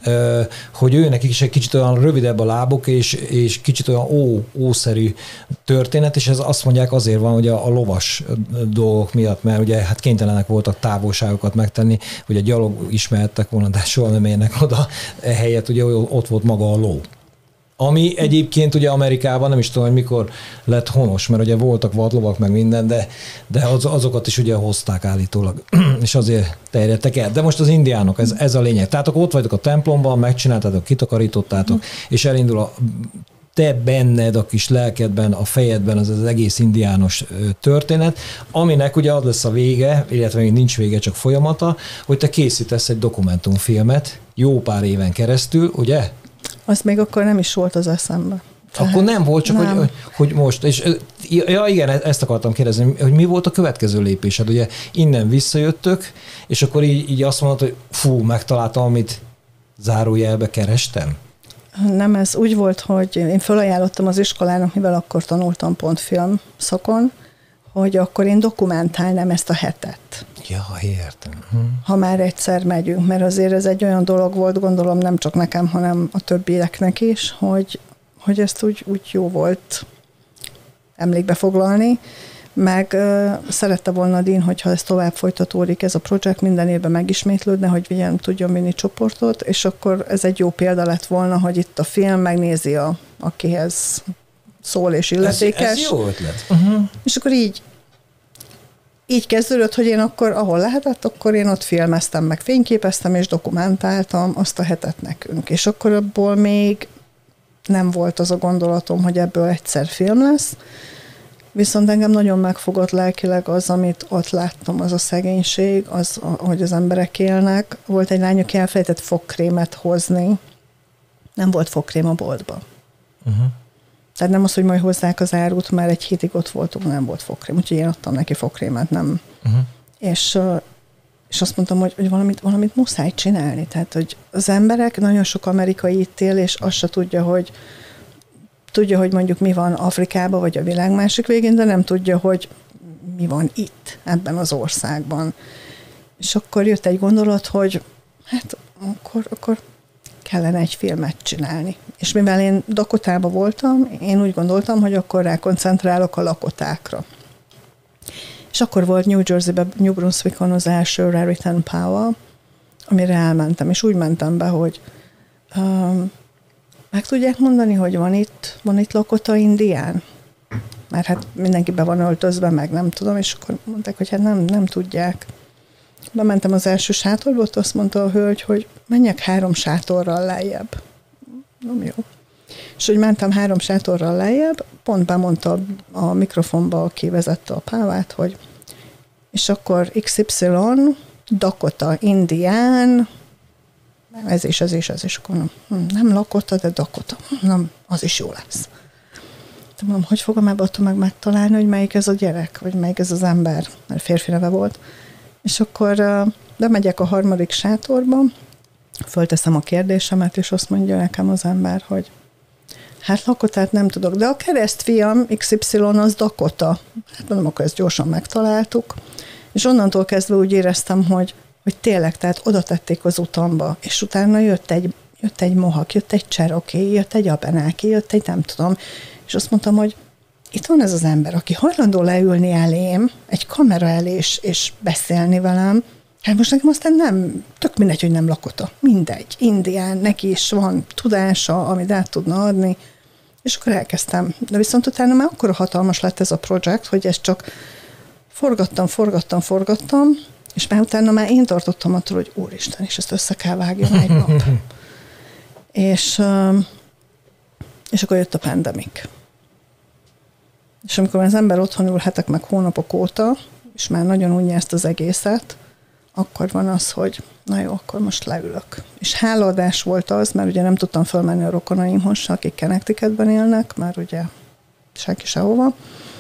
hogy ő nekik is egy kicsit olyan rövidebb a lábuk, és, és kicsit olyan ó, ószerű történet, és ez azt mondják azért van, hogy a, a lovas dolgok miatt, mert ugye hát kénytelenek voltak távolságokat megtenni, hogy a gyalog ismertek volna, de soha nem érnek oda, helyett ugye ott volt maga a ló. Ami egyébként ugye Amerikában nem is tudom, hogy mikor lett honos, mert ugye voltak vadlovak meg minden, de, de az, azokat is ugye hozták állítólag, és azért terjedtek el. De most az indiánok, ez, ez a lényeg. Tehát akkor ott vagytok a templomban, megcsináltátok, kitakarítottátok, mm. és elindul a te benned, a kis lelkedben, a fejedben az az egész indiános történet, aminek ugye az lesz a vége, illetve még nincs vége, csak folyamata, hogy te készítesz egy dokumentumfilmet jó pár éven keresztül, ugye? Az még akkor nem is volt az eszembe. Tehát akkor nem volt, csak nem. Hogy, hogy most. És, ja igen, ezt akartam kérdezni, hogy mi volt a következő lépésed? Ugye innen visszajöttök, és akkor így, így azt mondod, hogy fú, megtaláltam, amit zárójelbe kerestem? Nem, ez úgy volt, hogy én felajánlottam az iskolának, mivel akkor tanultam pont film szakon, hogy akkor én dokumentálnám ezt a hetet. Ja, értem. Hm. Ha már egyszer megyünk, mert azért ez egy olyan dolog volt, gondolom nem csak nekem, hanem a többieknek is, hogy, hogy ezt úgy, úgy jó volt emlékbe foglalni, meg uh, szerette volna Dean, hogyha ez tovább folytatódik, ez a projekt minden évben megismétlődne, hogy vigyen, tudjon vinni csoportot, és akkor ez egy jó példa lett volna, hogy itt a film megnézi, a, akihez szól és illetékes. Ez, ez jó ötlet. Uh-huh. És akkor így így kezdődött, hogy én akkor, ahol lehetett, akkor én ott filmeztem, meg fényképeztem, és dokumentáltam azt a hetet nekünk. És akkor abból még nem volt az a gondolatom, hogy ebből egyszer film lesz, viszont engem nagyon megfogott lelkileg az, amit ott láttam, az a szegénység, az, ahogy az emberek élnek. Volt egy lány, aki elfelejtett fogkrémet hozni. Nem volt fogkrém a boltban. Uh-huh. Tehát nem az, hogy majd hozzák az árut, mert egy hétig ott voltunk, nem volt fogkrém. Úgyhogy én adtam neki fogkrémet, nem. Uh-huh. És, és azt mondtam, hogy, hogy valamit, valamit muszáj csinálni. Tehát, hogy az emberek, nagyon sok amerikai itt él, és azt se tudja, hogy tudja, hogy mondjuk mi van Afrikában, vagy a világ másik végén, de nem tudja, hogy mi van itt, ebben az országban. És akkor jött egy gondolat, hogy hát akkor, akkor kellene egy filmet csinálni. És mivel én Dakotában voltam, én úgy gondoltam, hogy akkor rákoncentrálok a lakotákra. És akkor volt New Jersey-ben, New Brunswickon az első Raritan Powell, amire elmentem, és úgy mentem be, hogy um, meg tudják mondani, hogy van itt, van itt Lakota indián? Mert hát mindenki be van öltözve, meg nem tudom, és akkor mondták, hogy hát nem, nem tudják. Bementem az első sátorba, ott azt mondta a hölgy, hogy menjek három sátorral lejjebb. Nem jó. És hogy mentem három sátorral lejjebb, pont bemondta a mikrofonba, aki vezette a pávát, hogy és akkor iksz ipszilon, Dakota, indián, ez is, ez is, ez is, akkor nem, nem Lakota, de Dakota. Nem, az is jó lesz. De mondom, hogy fogom ebbe attól meg megtalálni, hogy melyik ez a gyerek, vagy melyik ez az ember, mert férfi neve volt. És akkor bemegyek a harmadik sátorba, fölteszem a kérdésemet, és azt mondja nekem az ember, hogy hát Lakotát nem tudok, de a keresztfiam iksz ipszilon az Dakota. Hát mondom, akkor ezt gyorsan megtaláltuk. És onnantól kezdve úgy éreztem, hogy, hogy tényleg, tehát oda tették az utamba, és utána jött egy, jött egy Mohawk, jött egy Cherokee, jött egy Abenaki, jött egy nem tudom, és azt mondtam, hogy itt van ez az ember, aki hajlandó leülni elém, egy kamera elé, és, és beszélni velem, hát most nekem aztán nem, tök mindegy, hogy nem Lakota, mindegy, indián, neki is van tudása, amit át tudna adni, és akkor elkezdtem. De viszont utána már akkora hatalmas lett ez a projekt, hogy ezt csak forgattam, forgattam, forgattam, és már utána már én tartottam attól, hogy úristen, és ezt össze kell vágjam egy nap. és, és akkor jött a pandemik. És amikor az ember otthon ül hetek meg hónapok óta, és már nagyon unja ezt az egészet, akkor van az, hogy na jó, akkor most leülök. És hálaadás volt az, mert ugye nem tudtam fölmenni a rokonaimhoz, akik Connecticutben élnek, már ugye senki sehova.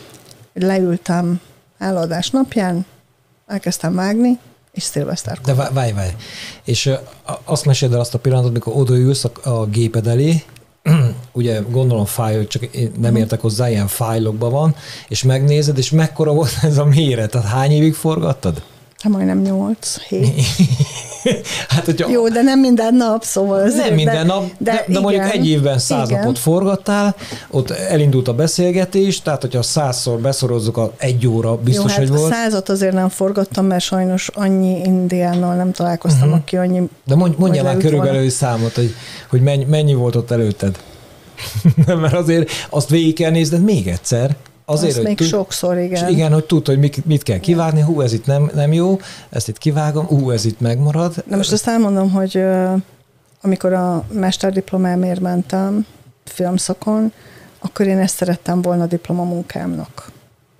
Leültem hálaadás napján, elkezdtem vágni, és szilveszterkor. De várj, várj. És azt meséld el azt a pillanatot, amikor odaülsz a, a géped elé, ugye gondolom fájl, hogy csak én nem értek hozzá, ilyen fájlokban van, és megnézed, és mekkora volt ez a méret? Tehát hány évig forgattad? Hát majdnem nyolc, hét. Hát, hogyha... Jó, de nem minden nap, szóval azért. Nem minden nap, de, de, de mondjuk egy évben száz igen. napot forgattál, ott elindult a beszélgetés, tehát hogyha százszor beszorozzuk, a egy óra biztos, jó, hogy hát volt. százat azért nem forgattam, mert sajnos annyi indiánnal nem találkoztam, uh-huh. aki annyi... De mondj, mondjál már körülbelül számot, hogy, hogy mennyi, mennyi volt ott előtted. Mert azért azt végig kell nézned még egyszer. Azért, azt még tud, sokszor, igen. Igen, hogy tudod, hogy mit, mit kell kivágni, hú, ez itt nem, nem jó, ezt itt kivágom, hú, ez itt megmarad. Na most azt elmondom, hogy uh, amikor a mesterdiplomámért mentem filmszakon, akkor én ezt szerettem volna a diplomamunkámnak.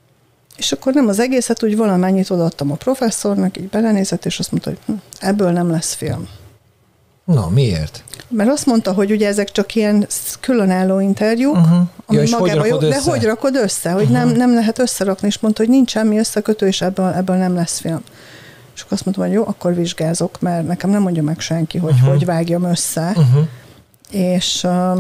És akkor nem az egészet, úgy valamennyit odaadtam a professzornak, így belenézett, és azt mondta, hogy hm, ebből nem lesz film. Na, miért? Mert azt mondta, hogy ugye ezek csak ilyen különálló interjúk, uh-huh. ami ja, magában jó, de hogy rakod össze, hogy uh-huh. nem, nem lehet összerakni, és mondta, hogy nincs semmi összekötő, és ebből, ebből nem lesz film. És akkor azt mondtam, hogy jó, akkor vizsgázok, mert nekem nem mondja meg senki, hogy uh-huh. hogy vágjam össze. Uh-huh. És... Uh,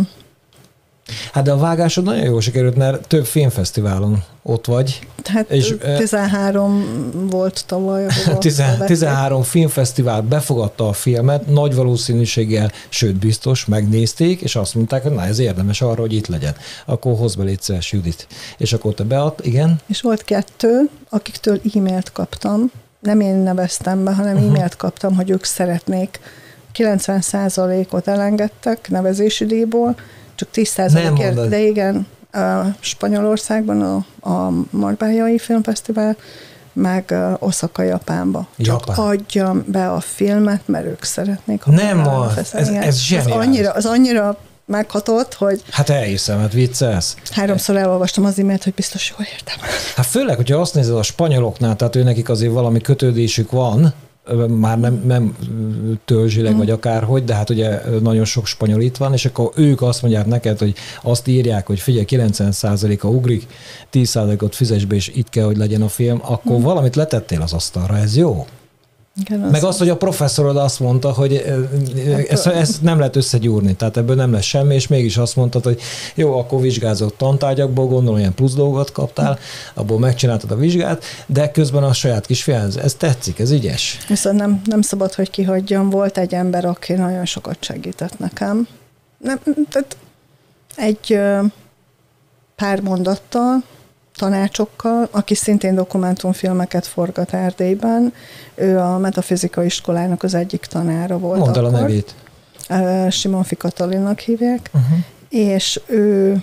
hát de a vágásod nagyon jól sikerült, mert több filmfesztiválon ott vagy. Hát és, tizenhárom volt tavaly. tizenhárom filmfesztivál befogadta a filmet, nagy valószínűséggel, sőt biztos, megnézték, és azt mondták, hogy na ez érdemes arra, hogy itt legyen. Akkor hozz be légy szíves, Judit. És akkor te bead, igen? És volt kettő, akiktől e-mailt kaptam. Nem én neveztem be, hanem uh-huh. e-mailt kaptam, hogy ők szeretnék. kilencven százalékot elengedtek nevezési díjból, csak tíz százalékért, de igen, a Spanyolországban a, a Marbellai Filmfesztivál, meg Oszaka, Japánba. Csak Japán. Adjam be a filmet, mert ők szeretnék. Nem van, ez, ez zseniális. Az annyira, az annyira meghatott, hogy... Hát elhiszem, hát viccelsz. Háromszor elolvastam az e-mailt, hogy biztos jól értem. Hát főleg, hogyha azt nézed a spanyoloknál, tehát ő nekik azért valami kötődésük van, már nem, nem törzsileg, mm. vagy akárhogy, de hát ugye nagyon sok spanyol itt van, és akkor ők azt mondják neked, hogy azt írják, hogy figyelj, kilencven százaléka ugrik, tíz százalékot fizes be, és itt kell, hogy legyen a film, akkor mm. valamit letettél az asztalra, ez jó? Igen, Meg azt, hogy a professzorod azt mondta, hogy ezt, ezt nem lehet összegyúrni, tehát ebből nem lesz semmi, és mégis azt mondtad, hogy jó, akkor vizsgázott tantárgyakból, gondolom, ilyen plusz dolgot kaptál, abból megcsináltad a vizsgát, de közben a saját kisfiád, ez tetszik, ez ügyes. Viszont nem, nem szabad, hogy kihagyjam. Volt egy ember, aki nagyon sokat segített nekem. Nem, tehát egy pár mondattal, tanácsokkal, aki szintén dokumentumfilmeket forgat Erdélyben. Ő a metafizika iskolának az egyik tanára volt. Mondd el a akkor. nevét. Simonfi Katalinnak hívják, Uh-huh. és ő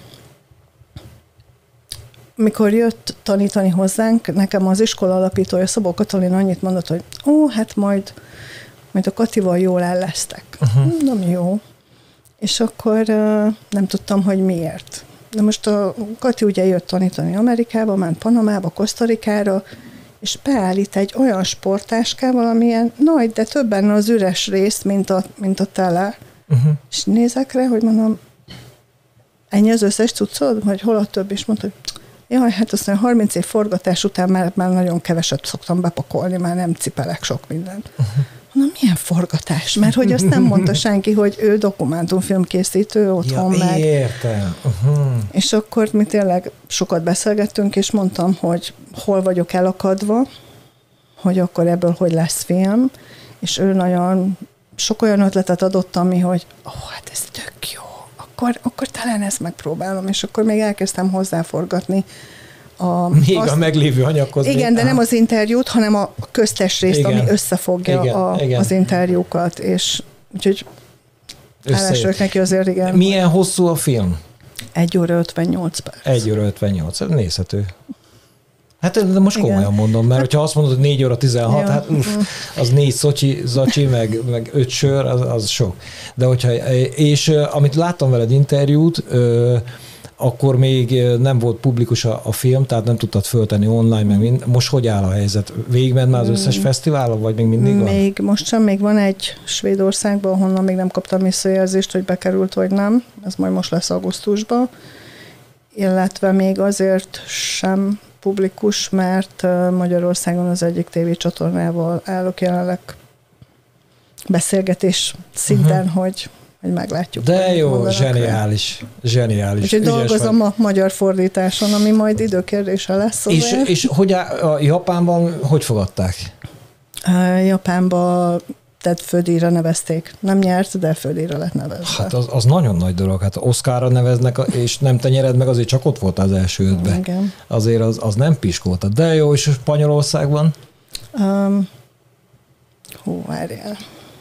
mikor jött tanítani hozzánk, nekem az iskola alapítója Szabó Katalin annyit mondott, hogy ó, hát majd, majd a Katival jól el lesztek. Uh-huh. Nem jó. És akkor nem tudtam, hogy miért. De most a Kati ugye jött tanítani Amerikába, ment Panamába, Kosztarikára, és beállít egy olyan sporttáskával, amilyen nagy, de több benne az üres rész, mint a, mint a tele. Uh-huh. És nézek rá, hogy mondom, ennyi az összes cuccod? Vagy hol a több? És mondta, hogy jaj, hát aztán harminc év forgatás után már, már nagyon keveset szoktam bepakolni, már nem cipelek sok mindent. Uh-huh. Mondom, milyen forgatás? Mert hogy azt nem mondta senki, hogy ő dokumentumfilmkészítő otthon ja, meg. Értem. Uh-huh. És akkor mi tényleg sokat beszélgettünk, és mondtam, hogy hol vagyok elakadva, hogy akkor ebből hogy lesz film, és ő nagyon sok olyan ötletet adott, ami, hogy ó, oh, hát ez tök jó, akkor, akkor talán ezt megpróbálom, és akkor még elkezdtem hozzáforgatni A, Még azt, a meglévő anyaghoz. igen, de nem az interjút, hanem a köztes részt, igen, ami összefogja igen, a, igen. az interjúkat, és úgyhogy hálások neki azért, igen. Milyen hosszú a film? egy óra ötvennyolc perc. egy óra ötvennyolc, nézhető. Hát de most komolyan igen. mondom, mert hogyha azt mondod, hogy négy óra tizenhat, ja. hát uff, az négy szocsi, zacsi, meg, meg öt sör, az, az sok. De hogyha, és amit láttam veled interjút, akkor még nem volt publikus a, a film, tehát nem tudtad föltenni online, meg mind. Most hogy áll a helyzet? Végigment már az összes fesztiválon, vagy még mindig van? Még most sem, még van egy Svédországban, honnan még nem kaptam visszajelzést, hogy bekerült, vagy nem. Ez majd most lesz augusztusban. Illetve még azért sem publikus, mert Magyarországon az egyik tévécsatornával állok jelenleg beszélgetés szinten, uh-huh. hogy hogy meglátjuk. De jó, zseniális, zseniális. Úgyhogy dolgozom vagy. A magyar fordításon, ami majd időkérdése lesz. És, és hogy a, a Japánban hogy fogadták? A Japánban tehát földíjra nevezték. Nem nyert, de földíjra lett nevezve. Hát az, az nagyon nagy dolog. Hát Oscarra neveznek, és nem te nyered meg, azért csak ott volt az első ötbe. Igen. Azért az, az nem piskolta. De jó, és Spanyolországban? Um, hú, várjál.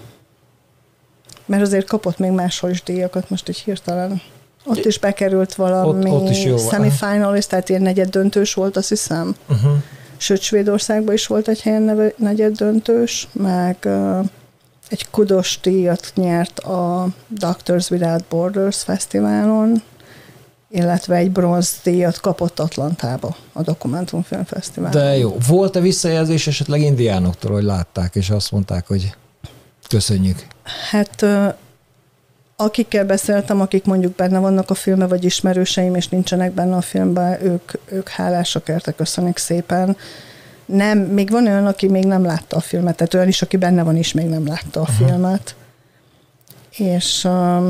Mert azért kapott még máshol is díjakat, most így hirtelen. Ott is bekerült valami ott, ott semifinalist, tehát ilyen negyed döntős volt, azt hiszem. Uh-huh. Sőt, Svédországban is volt egy helyen neve, negyed döntős, meg uh, egy kudos díjat nyert a Doctors Without Borders fesztiválon, illetve egy bronz díjat kapott Atlantába a Dokumentumfilm Fesztiválon. De jó. Volt-e visszajelzés esetleg indiánoktól, hogy látták, és azt mondták, hogy köszönjük? Hát akikkel beszéltem, akik mondjuk benne vannak a filmben, vagy ismerőseim, és nincsenek benne a filmben, ők, ők hálásak érte, köszönik szépen. Nem, még van olyan, aki még nem látta a filmet, tehát olyan is, aki benne van is, még nem látta a uh-huh. filmet. És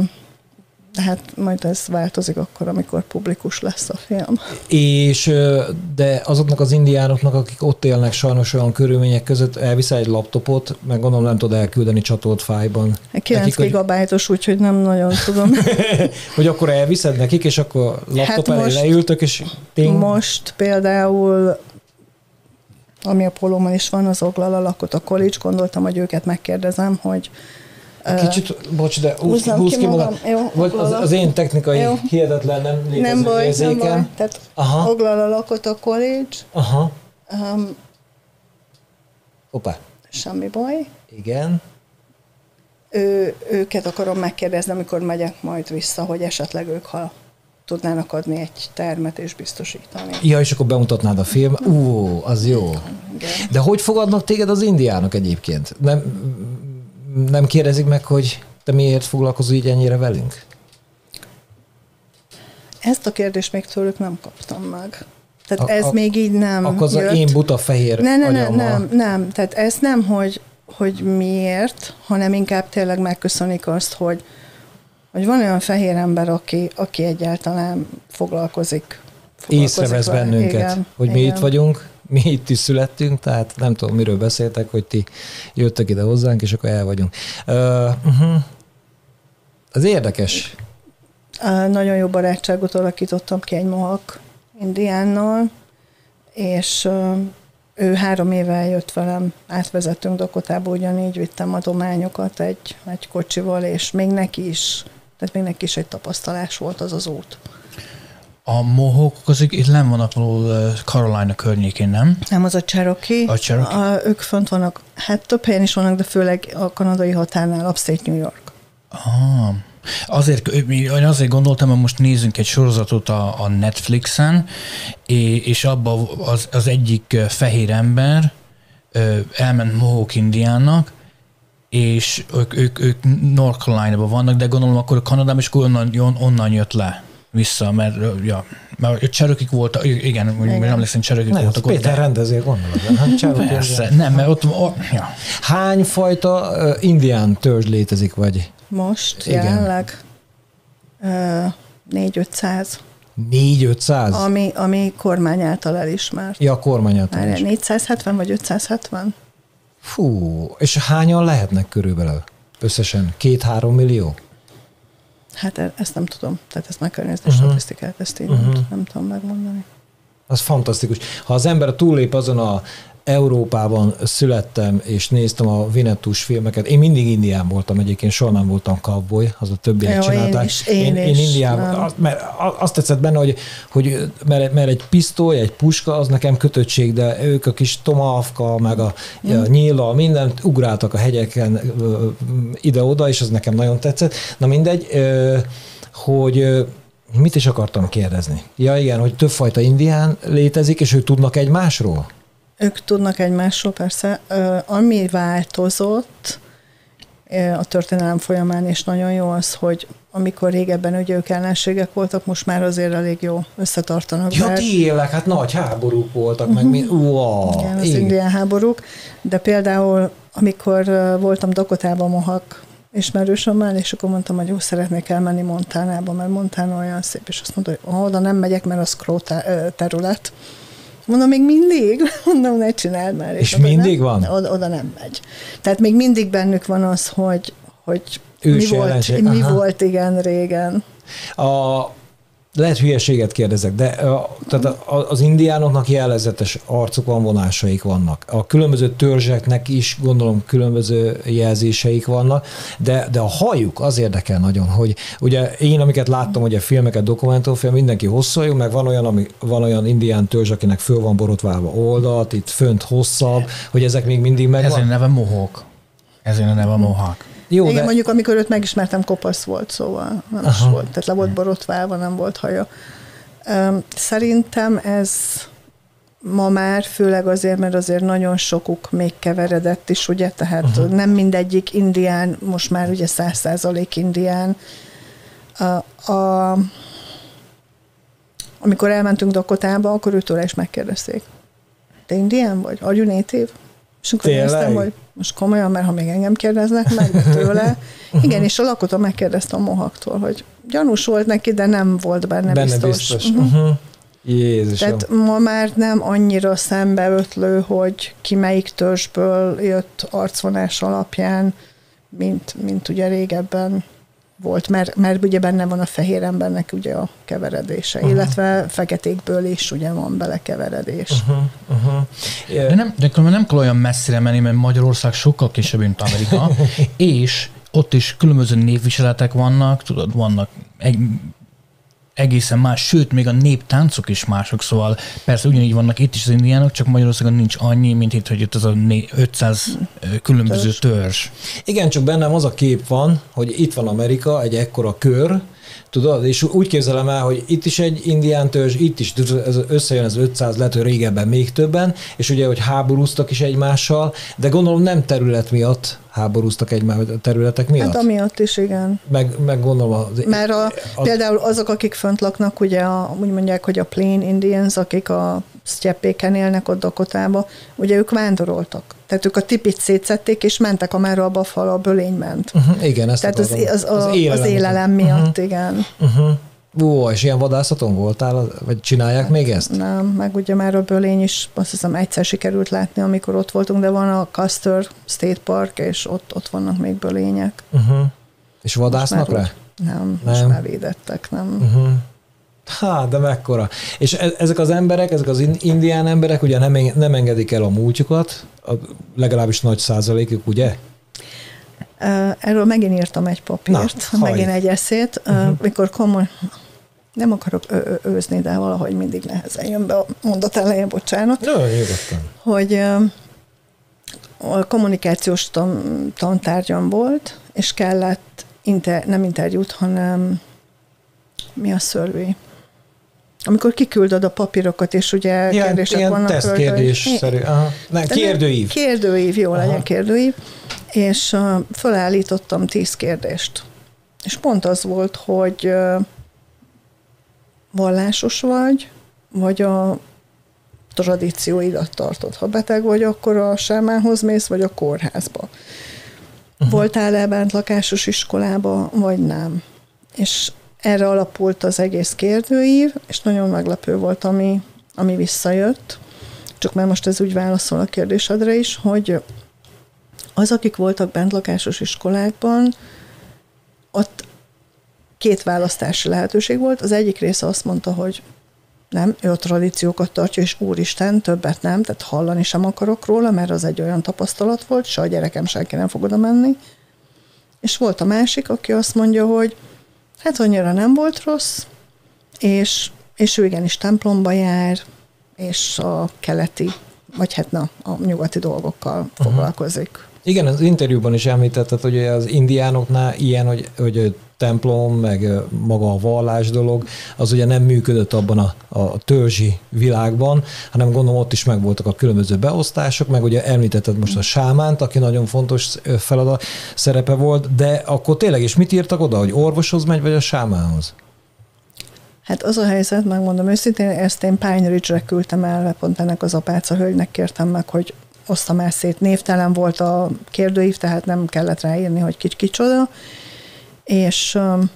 hát majd ez változik akkor, amikor publikus lesz a film. És de azoknak az indiánoknak, akik ott élnek sajnos olyan körülmények között, elviszel egy laptopot, meg gondolom nem tud elküldeni csatolt fájban. kilenc gigabájtos, úgyhogy nem nagyon tudom. Hogy akkor elviszed nekik, és akkor laptop hát elé leültök, és ting. Most például ami a Pólóban is van, az Oglala lakott a college, gondoltam, hogy őket megkérdezem, hogy kicsit, bocs, de húz, húz ki, ki magam. Jó, vagy az, az én technikai jó. Hihetetlen nem létező nem baj, érzéken. Nem baj, tehát Aha. Oglala lakott a college. Aha. Um, Hoppá. Semmi baj. Igen. Ő, őket akarom megkérdezni, amikor megyek majd vissza, hogy esetleg ők, ha tudnának adni egy termet és biztosítani. Ja, és akkor bemutatnád a film. Ú, az jó. Igen. De hogy fogadnak téged az indiánok egyébként? Nem, nem kérdezik meg, hogy te miért foglalkozol így ennyire velünk? Ezt a kérdést még tőlük nem kaptam meg. Tehát a, ez a, még így nem Akkor az jött. én buta fehér nem, nem, agyammal. nem, nem, nem. Tehát ez nem, hogy hogy miért, hanem inkább tényleg megköszönik azt, hogy, hogy van olyan fehér ember, aki, aki egyáltalán foglalkozik. foglalkozik Észrevesz vele. bennünket, Igen, hogy igen. mi itt vagyunk, mi itt is születtünk, tehát nem tudom, miről beszéltek, hogy ti jöttek ide hozzánk, és akkor el vagyunk. Uh, uh-huh. Ez érdekes. Uh, nagyon jó barátságot alakítottam ki egy mohawk indiánnal, és uh, ő három éve eljött velem, átvezettünk Dakotába, ugyanígy vittem adományokat egy, egy kocsival, és még neki is, tehát még neki is egy tapasztalás volt az az út. A mohawkok azok itt nem vannak valahol Carolina környékén, nem? Nem, az a Cherokee. A Cherokee. A, ők fönt vannak, hát több helyen is vannak, de főleg a kanadai határnál, upstate New York. Ah, azért, én azért gondoltam, hogy most nézzünk egy sorozatot a, a Netflixen, és abban az, az egyik fehér ember elment Mohawk Indiának, és ők, ők, ők North Carolina-ban vannak, de gondolom akkor Kanadában, és onnan, onnan jött le vissza, mert, ja, mert Cherokee volt, igen, igen. nem lesz, hogy Cherokee voltak ott. Péter rendezél, gondolod. Persze, nem, mert ott, ott ja. Hány fajta uh, indián törzs létezik, vagy? Most Igen. jelenleg uh, négy-ötszáz. négy-ötszáz? Ami, ami kormány által elismert. Ja, a kormány által Már is. négyszázhetven vagy ötszázhetven? Fú, és hányan lehetnek körülbelül? Összesen két-három millió? Hát e- ezt nem tudom. Tehát ezt meg kell nézni a Uh-huh. statisztikát, ezt én uh-huh. nem, nem tudom megmondani. Az fantasztikus. Ha az ember túllép azon a Európában születtem, és néztem a Vinetus filmeket. Én mindig Indián voltam egyébként, soha nem voltam cowboy, az a többiek Jó, csinálták. Én is, én, én, én is, Indiában, az, mert azt tetszett benne, hogy, hogy mert, mert egy pisztoly, egy puska, az nekem kötöttség, de ők a kis tomahawkkal, meg a, mm. a nyíllal, mindent ugráltak a hegyeken ide-oda, és az nekem nagyon tetszett. Na mindegy, hogy mit is akartam kérdezni? Ja igen, hogy többfajta indián létezik, és ők tudnak egymásról? Ők tudnak egymásról, persze. Ami változott a történelem folyamán, és nagyon jó az, hogy amikor régebben ugye ők ellenségek voltak, most már azért elég jó összetartanak. Ja, tényleg, hát nagy háborúk voltak, uh-huh. meg mi... Wow, igen, az indián háborúk. De például, amikor voltam Dakotában Mohawk ismerősömmel, és akkor mondtam, hogy jó, szeretnék elmenni Montánába, mert Montana olyan szép, és azt mondta, hogy oda nem megyek, mert az Crow terület. Mondom, még mindig? Mondom, ne csináld már. És, és mindig nem, van? Oda, oda nem megy. Tehát még mindig bennük van az, hogy, hogy mi, volt, mi volt, igen, régen. A, lehet hülyeséget kérdezek, de a, tehát az indiánoknak jellegzetes arcuk van, vonásaik vannak. A különböző törzseknek is gondolom különböző jelzéseik vannak, de, de a hajuk az érdekel nagyon, hogy ugye én, amiket láttam, ugye filmeket, dokumentumfilm, mindenki hosszú, meg van olyan, ami, van olyan indián törzs, akinek föl van borotválva oldalt, itt fönt hosszabb, hogy ezek még mindig megvan. Ezért neve Mohawk. Ezért a neve Mohawk. Jó, igen, de... mondjuk amikor őt megismertem, kopasz volt, szóval nem Aha. is volt. Tehát le volt borotválva, nem volt haja. Szerintem ez ma már, főleg azért, mert azért nagyon sokuk még keveredett is, ugye, tehát uh-huh. nem mindegyik indián, most már ugye száz százalék indián. A, a, amikor elmentünk Dakotába, akkor őtől is megkérdezték. Te indián vagy? Are you native? És akkor néztem, hogy most komolyan, mert ha még engem kérdeznek meg, de tőle. Igen, és a lakótól megkérdeztem a Mohawktól, hogy gyanús volt neki, de nem volt benne, benne biztos. biztos. Uh-huh. Uh-huh. Jézusom. Tehát ma már nem annyira szembeötlő, hogy ki melyik törzsből jött arcvonás alapján, mint, mint ugye régebben volt, mert, mert ugye benne van a fehér embernek ugye a keveredése, uh-huh. illetve feketékből is ugye van bele keveredés. Uh-huh. Uh-huh. Yeah. De nem, de nem kell olyan messzire menni, mert Magyarország sokkal kisebb, mint Amerika, és ott is különböző névviseletek vannak, tudod, vannak egy, egészen más, sőt, még a néptáncok is mások, szóval persze ugyanígy vannak itt is az indiánok, csak Magyarországon nincs annyi, mint itt, hogy itt az a ötszáz különböző törzs. törzs. Igen, csak bennem az a kép van, hogy itt van Amerika, egy ekkora kör, tudod, és úgy képzelem el, hogy itt is egy indián törzs, itt is ez összejön az ötszáz, lehet, hogy régebben még többen, és ugye, hogy háborúztak is egymással, de gondolom nem terület miatt háborúztak egymás területek miatt. Hát amiatt is, igen. Meg, meg gondolom az... Mert a, a, például azok, akik fönt laknak, ugye a, úgy mondják, hogy a Plain Indians, akik a sztyeppéken élnek ott Dakotába, ugye ők vándoroltak. Tehát ők a tipit szétszették, és mentek, amerre abba a fal a bölény ment. Uh-huh, igen, ezt Tehát az, az, az, az, élelem, az élelem miatt, uh-huh. igen. Uh-huh. Ó, és ilyen vadászaton voltál, vagy csinálják hát, még ezt? Nem, meg ugye már a bölény is, azt hiszem egyszer sikerült látni, amikor ott voltunk, de van a Custer State Park, és ott, ott vannak még bölények. Uh-huh. És vadásznak rá? Nem, nem, most már védettek, nem. Uh-huh. Hát, de mekkora. És e- ezek az emberek, ezek az indián emberek ugye nem, en- nem engedik el a múltjukat, a, legalábbis nagy százalékuk, ugye? Erről megint írtam egy papírt, Na, megint egy eszét, uh-huh. mikor komoly, nem akarok ő- őzni, de valahogy mindig nehezen jön be a mondat elején, bocsánat. Jó, nyugodtan. Hogy a kommunikációs tan- tantárgyam volt, és kellett inter- nem interjút, hanem mi a szörvé? Amikor kiküldöd a papírokat, és ugye ilyen, kérdések ilyen vannak. Ilyen tesztkérdésszerű. Kérdőív. Kérdőív, jó, Aha. legyen kérdőív. És uh, felállítottam tíz kérdést. És pont az volt, hogy uh, vallásos vagy, vagy a tradícióidat tartod. Ha beteg vagy, akkor a sámánhoz mész, vagy a kórházba. Uh-huh. Voltál-e bent lakásos iskolába, vagy nem? És erre alapult az egész kérdőív, és nagyon meglepő volt, ami, ami visszajött. Csak már most ez úgy válaszol a kérdésedre is, hogy az, akik voltak bent lakásos iskolákban, ott két választási lehetőség volt. Az egyik része azt mondta, hogy nem, ő a tradíciókat tartja, és úristen, többet nem, tehát hallani sem akarok róla, mert az egy olyan tapasztalat volt, se a gyerekem senki nem fog oda menni. És volt a másik, aki azt mondja, hogy hát annyira nem volt rossz, és, és ő igenis templomba jár, és a keleti, vagy hát na, a nyugati dolgokkal uh-huh. foglalkozik. Igen, az interjúban is említetted, hogy az indiánoknál ilyen, hogy, hogy templom, meg maga a vallás dolog, az ugye nem működött abban a, a törzsi világban, hanem gondolom ott is megvoltak a különböző beosztások, meg ugye említetted most a sámánt, aki nagyon fontos feladat, szerepe volt, de akkor tényleg is mit írtak oda, hogy orvoshoz megy, vagy a sámánhoz? Hát az a helyzet, megmondom őszintén, ezt én Pine Ridge-re küldtem el, pont ennek az apáca hölgynek kértem meg, hogy osztam el szét. Névtelen volt a kérdőív, tehát nem kellett ráírni, hogy ki kicsoda, és um,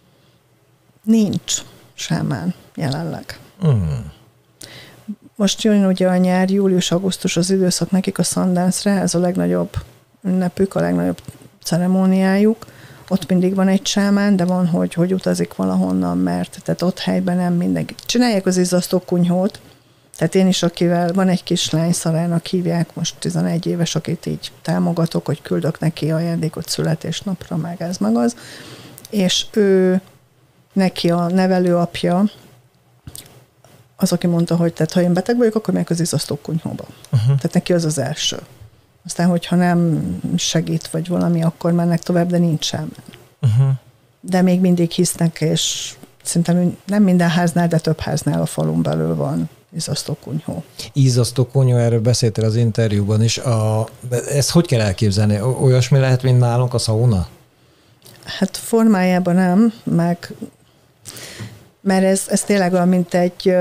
nincs sámán jelenleg. Mm. Most jön ugye a nyár, július-augusztus az időszak nekik a Sundance-re, ez a legnagyobb ünnepük, a legnagyobb ceremóniájuk. Ott mindig van egy sámán, de van, hogy, hogy utazik valahonnan, mert tehát ott helyben nem mindenki. Csinálják az izzasztó kunyhót, tehát én is, akivel van egy kislány, Szarának hívják, most tizenegy éves, akit így támogatok, hogy küldök neki ajándékot születésnapra, meg ez meg az, és ő, neki a nevelőapja, az, aki mondta, hogy tehát, ha én beteg vagyok, akkor megyek az izzasztó kunyhóba. Uh-huh. Tehát neki az az első. Aztán, hogyha nem segít, vagy valami, akkor mennek tovább, de nincs sem. Uh-huh. De még mindig hisznek, és szerintem nem minden háznál, de több háznál a falun belül van izzasztókunyhó. Izzasztókunyhó, erről beszéltél az interjúban is. A, ezt hogy kell elképzelni? Olyasmi lehet, mint nálunk a szauna? Hát formájában nem, meg mert ez, ez tényleg olyan, mint egy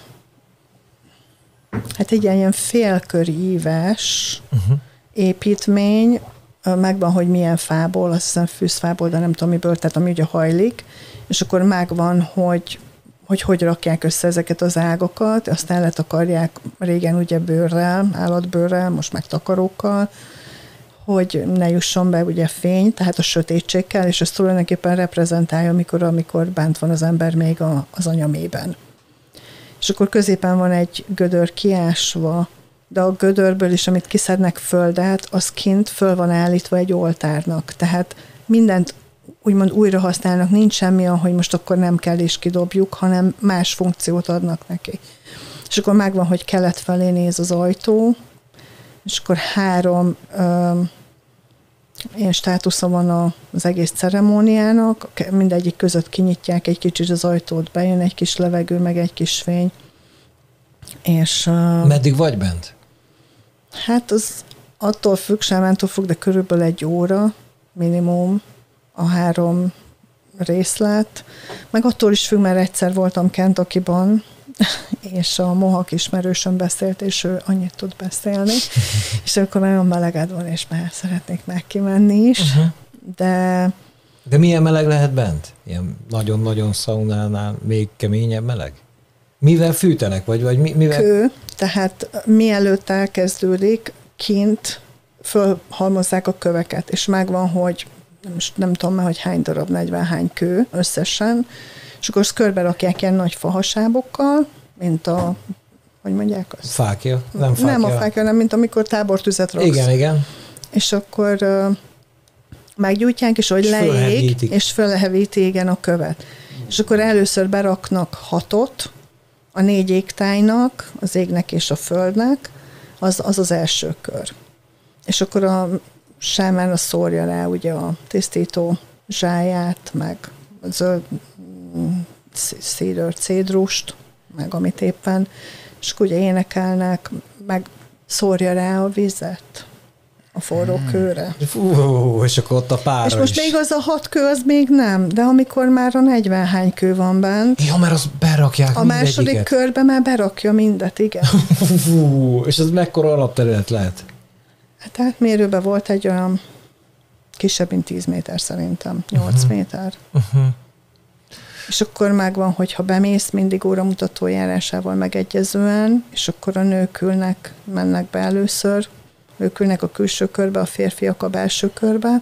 hát egy ilyen félköríves uh-huh. építmény, megvan, hogy milyen fából, azt hiszem fűzfából, de nem tudom miből, tehát ami ugye hajlik, és akkor megvan, hogy hogy hogy rakják össze ezeket az ágakat, aztán letakarják régen ugye bőrrel, állatbőrrel, most meg takarókkal, hogy ne jusson be ugye fény, tehát a sötétségkel, és ez tulajdonképpen reprezentálja, amikor, amikor bent van az ember még a, az anyamében. És akkor középen van egy gödör kiásva, de a gödörből is, amit kiszednek földet, az kint föl van állítva egy oltárnak. Tehát mindent úgymond újra használnak, nincs semmi, hogy most akkor nem kell és kidobjuk, hanem más funkciót adnak neki. És akkor megvan, hogy kelet felé néz az ajtó, és akkor három ö, ilyen státusza van a, az egész ceremóniának, mindegyik között kinyitják egy kicsit az ajtót, bejön egy kis levegő, meg egy kis fény. És, ö, meddig vagy bent? Hát az attól függ, sámántól függ, de körülbelül egy óra minimum a három részlet. Meg attól is függ, mert egyszer voltam Kentuckyban, és a mohawk ismerősöm beszélt, és ő annyit tud beszélni, és akkor nagyon meleged van, és már szeretnék meg kimenni is, uh-huh. de... De milyen meleg lehet bent? Ilyen nagyon-nagyon szaunánál még keményebb meleg? Mivel fűtenek, vagy, vagy mi, mivel... Kő, tehát mielőtt elkezdődik, kint fölhalmozzák a köveket, és megvan, hogy most nem tudom már, hogy hány darab, negyvenhány kő összesen, és akkor azt körbe rakják ilyen nagy fahasábokkal, mint a, hogy mondják azt? Fákja? Nem fákja. Nem a fákja, nem, mint amikor tábortüzet raksz. Igen, igen. És akkor uh, meggyújtják, és hogy leég, és fölhevíti, igen, a követ. És akkor először beraknak hatot a négy égtájnak, az égnek és a földnek, az az, az első kör. És akkor a sámán szórja rá ugye a tisztító zsáját, meg a zöld cedar, cédrust, meg amit éppen, és akkor ugye énekelnek, meg szórja rá a vizet a forró hmm. kőre. Fú, és akkor ott a pára És most is. még az a hat kő, az még nem, de amikor már a negyvenhány kő van bent, ja, mert azt berakják a második körbe már berakja mindet, igen. Fú, és ez mekkora alapterület lehet? Hát átmérőben volt egy olyan kisebb, mint tíz méter szerintem, nyolc uh-huh. méter. Uh-huh. És akkor megvan, hogyha bemész mindig óramutató járásával megegyezően, és akkor a nők ülnek, mennek be először, ők ülnek a külső körbe, a férfiak a belső körbe,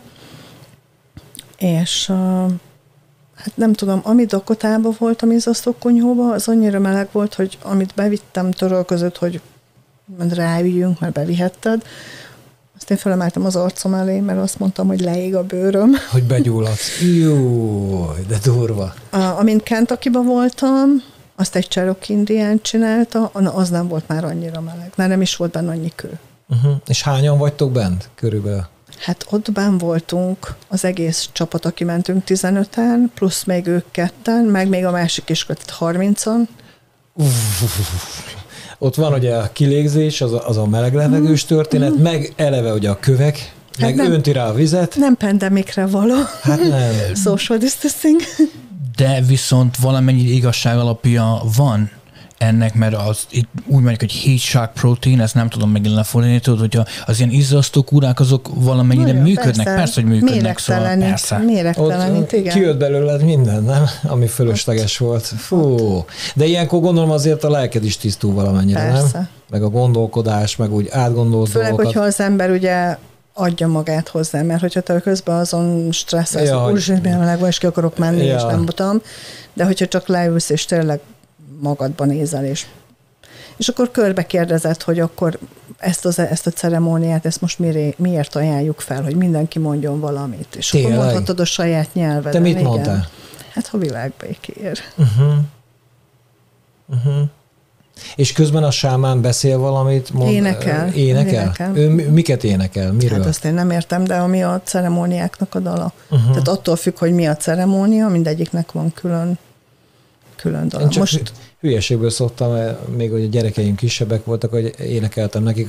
és uh, hát nem tudom, ami Dakotában volt a mézasztókonyhóban, az annyira meleg volt, hogy amit bevittem töröl között, hogy ráüljünk, mert bevihetted, azt én felemeltem az arcom elé, mert azt mondtam, hogy leég a bőröm. Hogy begyulladsz. Jó, de durva. A, amint Kentuckyban voltam, azt egy Cherokee indián csinálta, az nem volt már annyira meleg, mert nem is volt benne annyi kő. Uh-huh. És hányan vagytok bent körülbelül? Hát ott benn voltunk az egész csapat, aki mentünk tizenöten, plusz még ők ketten, meg még a másik is, tehát harmincan. Uff. Ott van ugye a kilégzés, az a, az a meleg levegős történet, mm. meg eleve ugye a kövek, hát meg nem, önti rá a vizet. Nem pandemikre való. Hát nem. Social distancing. De viszont valamennyi igazság alapja van ennek, mert az, itt úgy mondjuk, hogy heat shock protein, ezt nem tudom megint lefordítani, tudod, hogy az ilyen izzasztó kúrák, azok valamennyire Nagyon, működnek, persze, persze, hogy működnek, szóval persze. Méregtelenít, igen. Kijött belőled minden, nem? Ami fölösleges ott, volt. Fú. Ott. De ilyenkor gondolom azért a lelked is tisztul valamennyire, persze. Nem? Meg a gondolkodás, meg úgy átgondolt Főleg, dolgokat. hogyha az ember ugye adja magát hozzá, mert hogyha te közben azon stresszelsz, ja, hogy úgy, meleg van, és ki akarok menni, ja. és nem butam, de hogyha csak leülsz, és tényleg magadban nézel, és, és akkor körbe kérdezed, hogy akkor ezt, az, ezt a ceremóniát, ezt most miért, miért ajánljuk fel, hogy mindenki mondjon valamit, és Tényleg? Akkor mondhatod a saját nyelveden. Te mit igen. mondtál? Hát, ha világbékér. Uh-huh. Uh-huh. És közben a sámán beszél valamit? Mond, énekel. Énekel? énekel. Ő miket énekel? Miről? Hát azt én nem értem, de ami a ceremóniáknak a dala. Uh-huh. Tehát attól függ, hogy mi a ceremónia, mindegyiknek van külön külön dala. Én csak Most hülyeségből szoktam, még hogy a gyerekeim kisebbek voltak, hogy énekeltem nekik,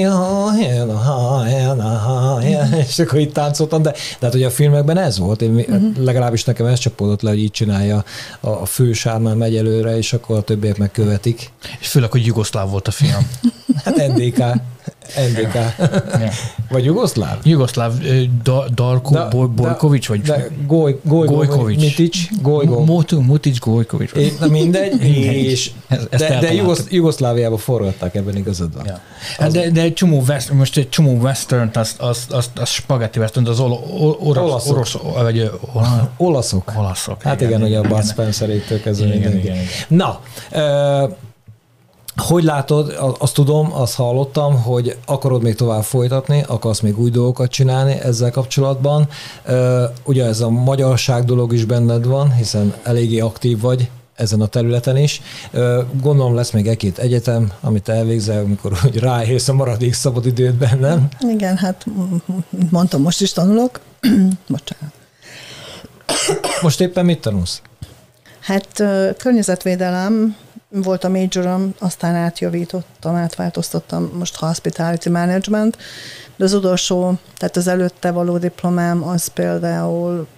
és akkor itt táncoltam, de, de hát ugye a filmekben ez volt, én, uh-huh. legalábbis nekem ez csapódott le, hogy így csinálja a fő sármán, megy előre, és akkor a többiek megkövetik. És főleg, hogy jugoszláv volt a film. Hát en dé ká. en dé ká. Ja. Vagy jugoszláv? Jugoszláv, da, Darko da, Boj, Bojkovics, vagy... De Goly, Goly, Gojkovics. Mitics, Gojgo. Motu, Mutics, Gojkovics. Na mindegy, és ez, de, de Jugosz, Jugoszláviába forgatták, ebben igazad van. Ja. Hát de, de egy csomó west, most egy csomó western, az, az, az, az spagetti western, az ol, ol, orosz, olaszok. Orosz, vagy ol, olaszok. Olaszok. Hát igen, ugye a Bud Spencer-éktől kezdve. Igen, igen, igen. Na, uh, hogy látod, azt tudom, azt hallottam, hogy akarod még tovább folytatni, akarsz még új dolgokat csinálni ezzel kapcsolatban. Ugye ez a magyarság dolog is benned van, hiszen eléggé aktív vagy ezen a területen is. Gondolom lesz még egy-két egyetem, amit elvégzel, amikor hogy ráérsz a maradék szabadidődben, nem? Igen, hát mondtam, most is tanulok. Bocsánat. Most éppen mit tanulsz? Hát környezetvédelem volt a majorom, aztán átjavítottam, átváltoztattam most hospitality management, de az utolsó, tehát az előtte való diplomám az például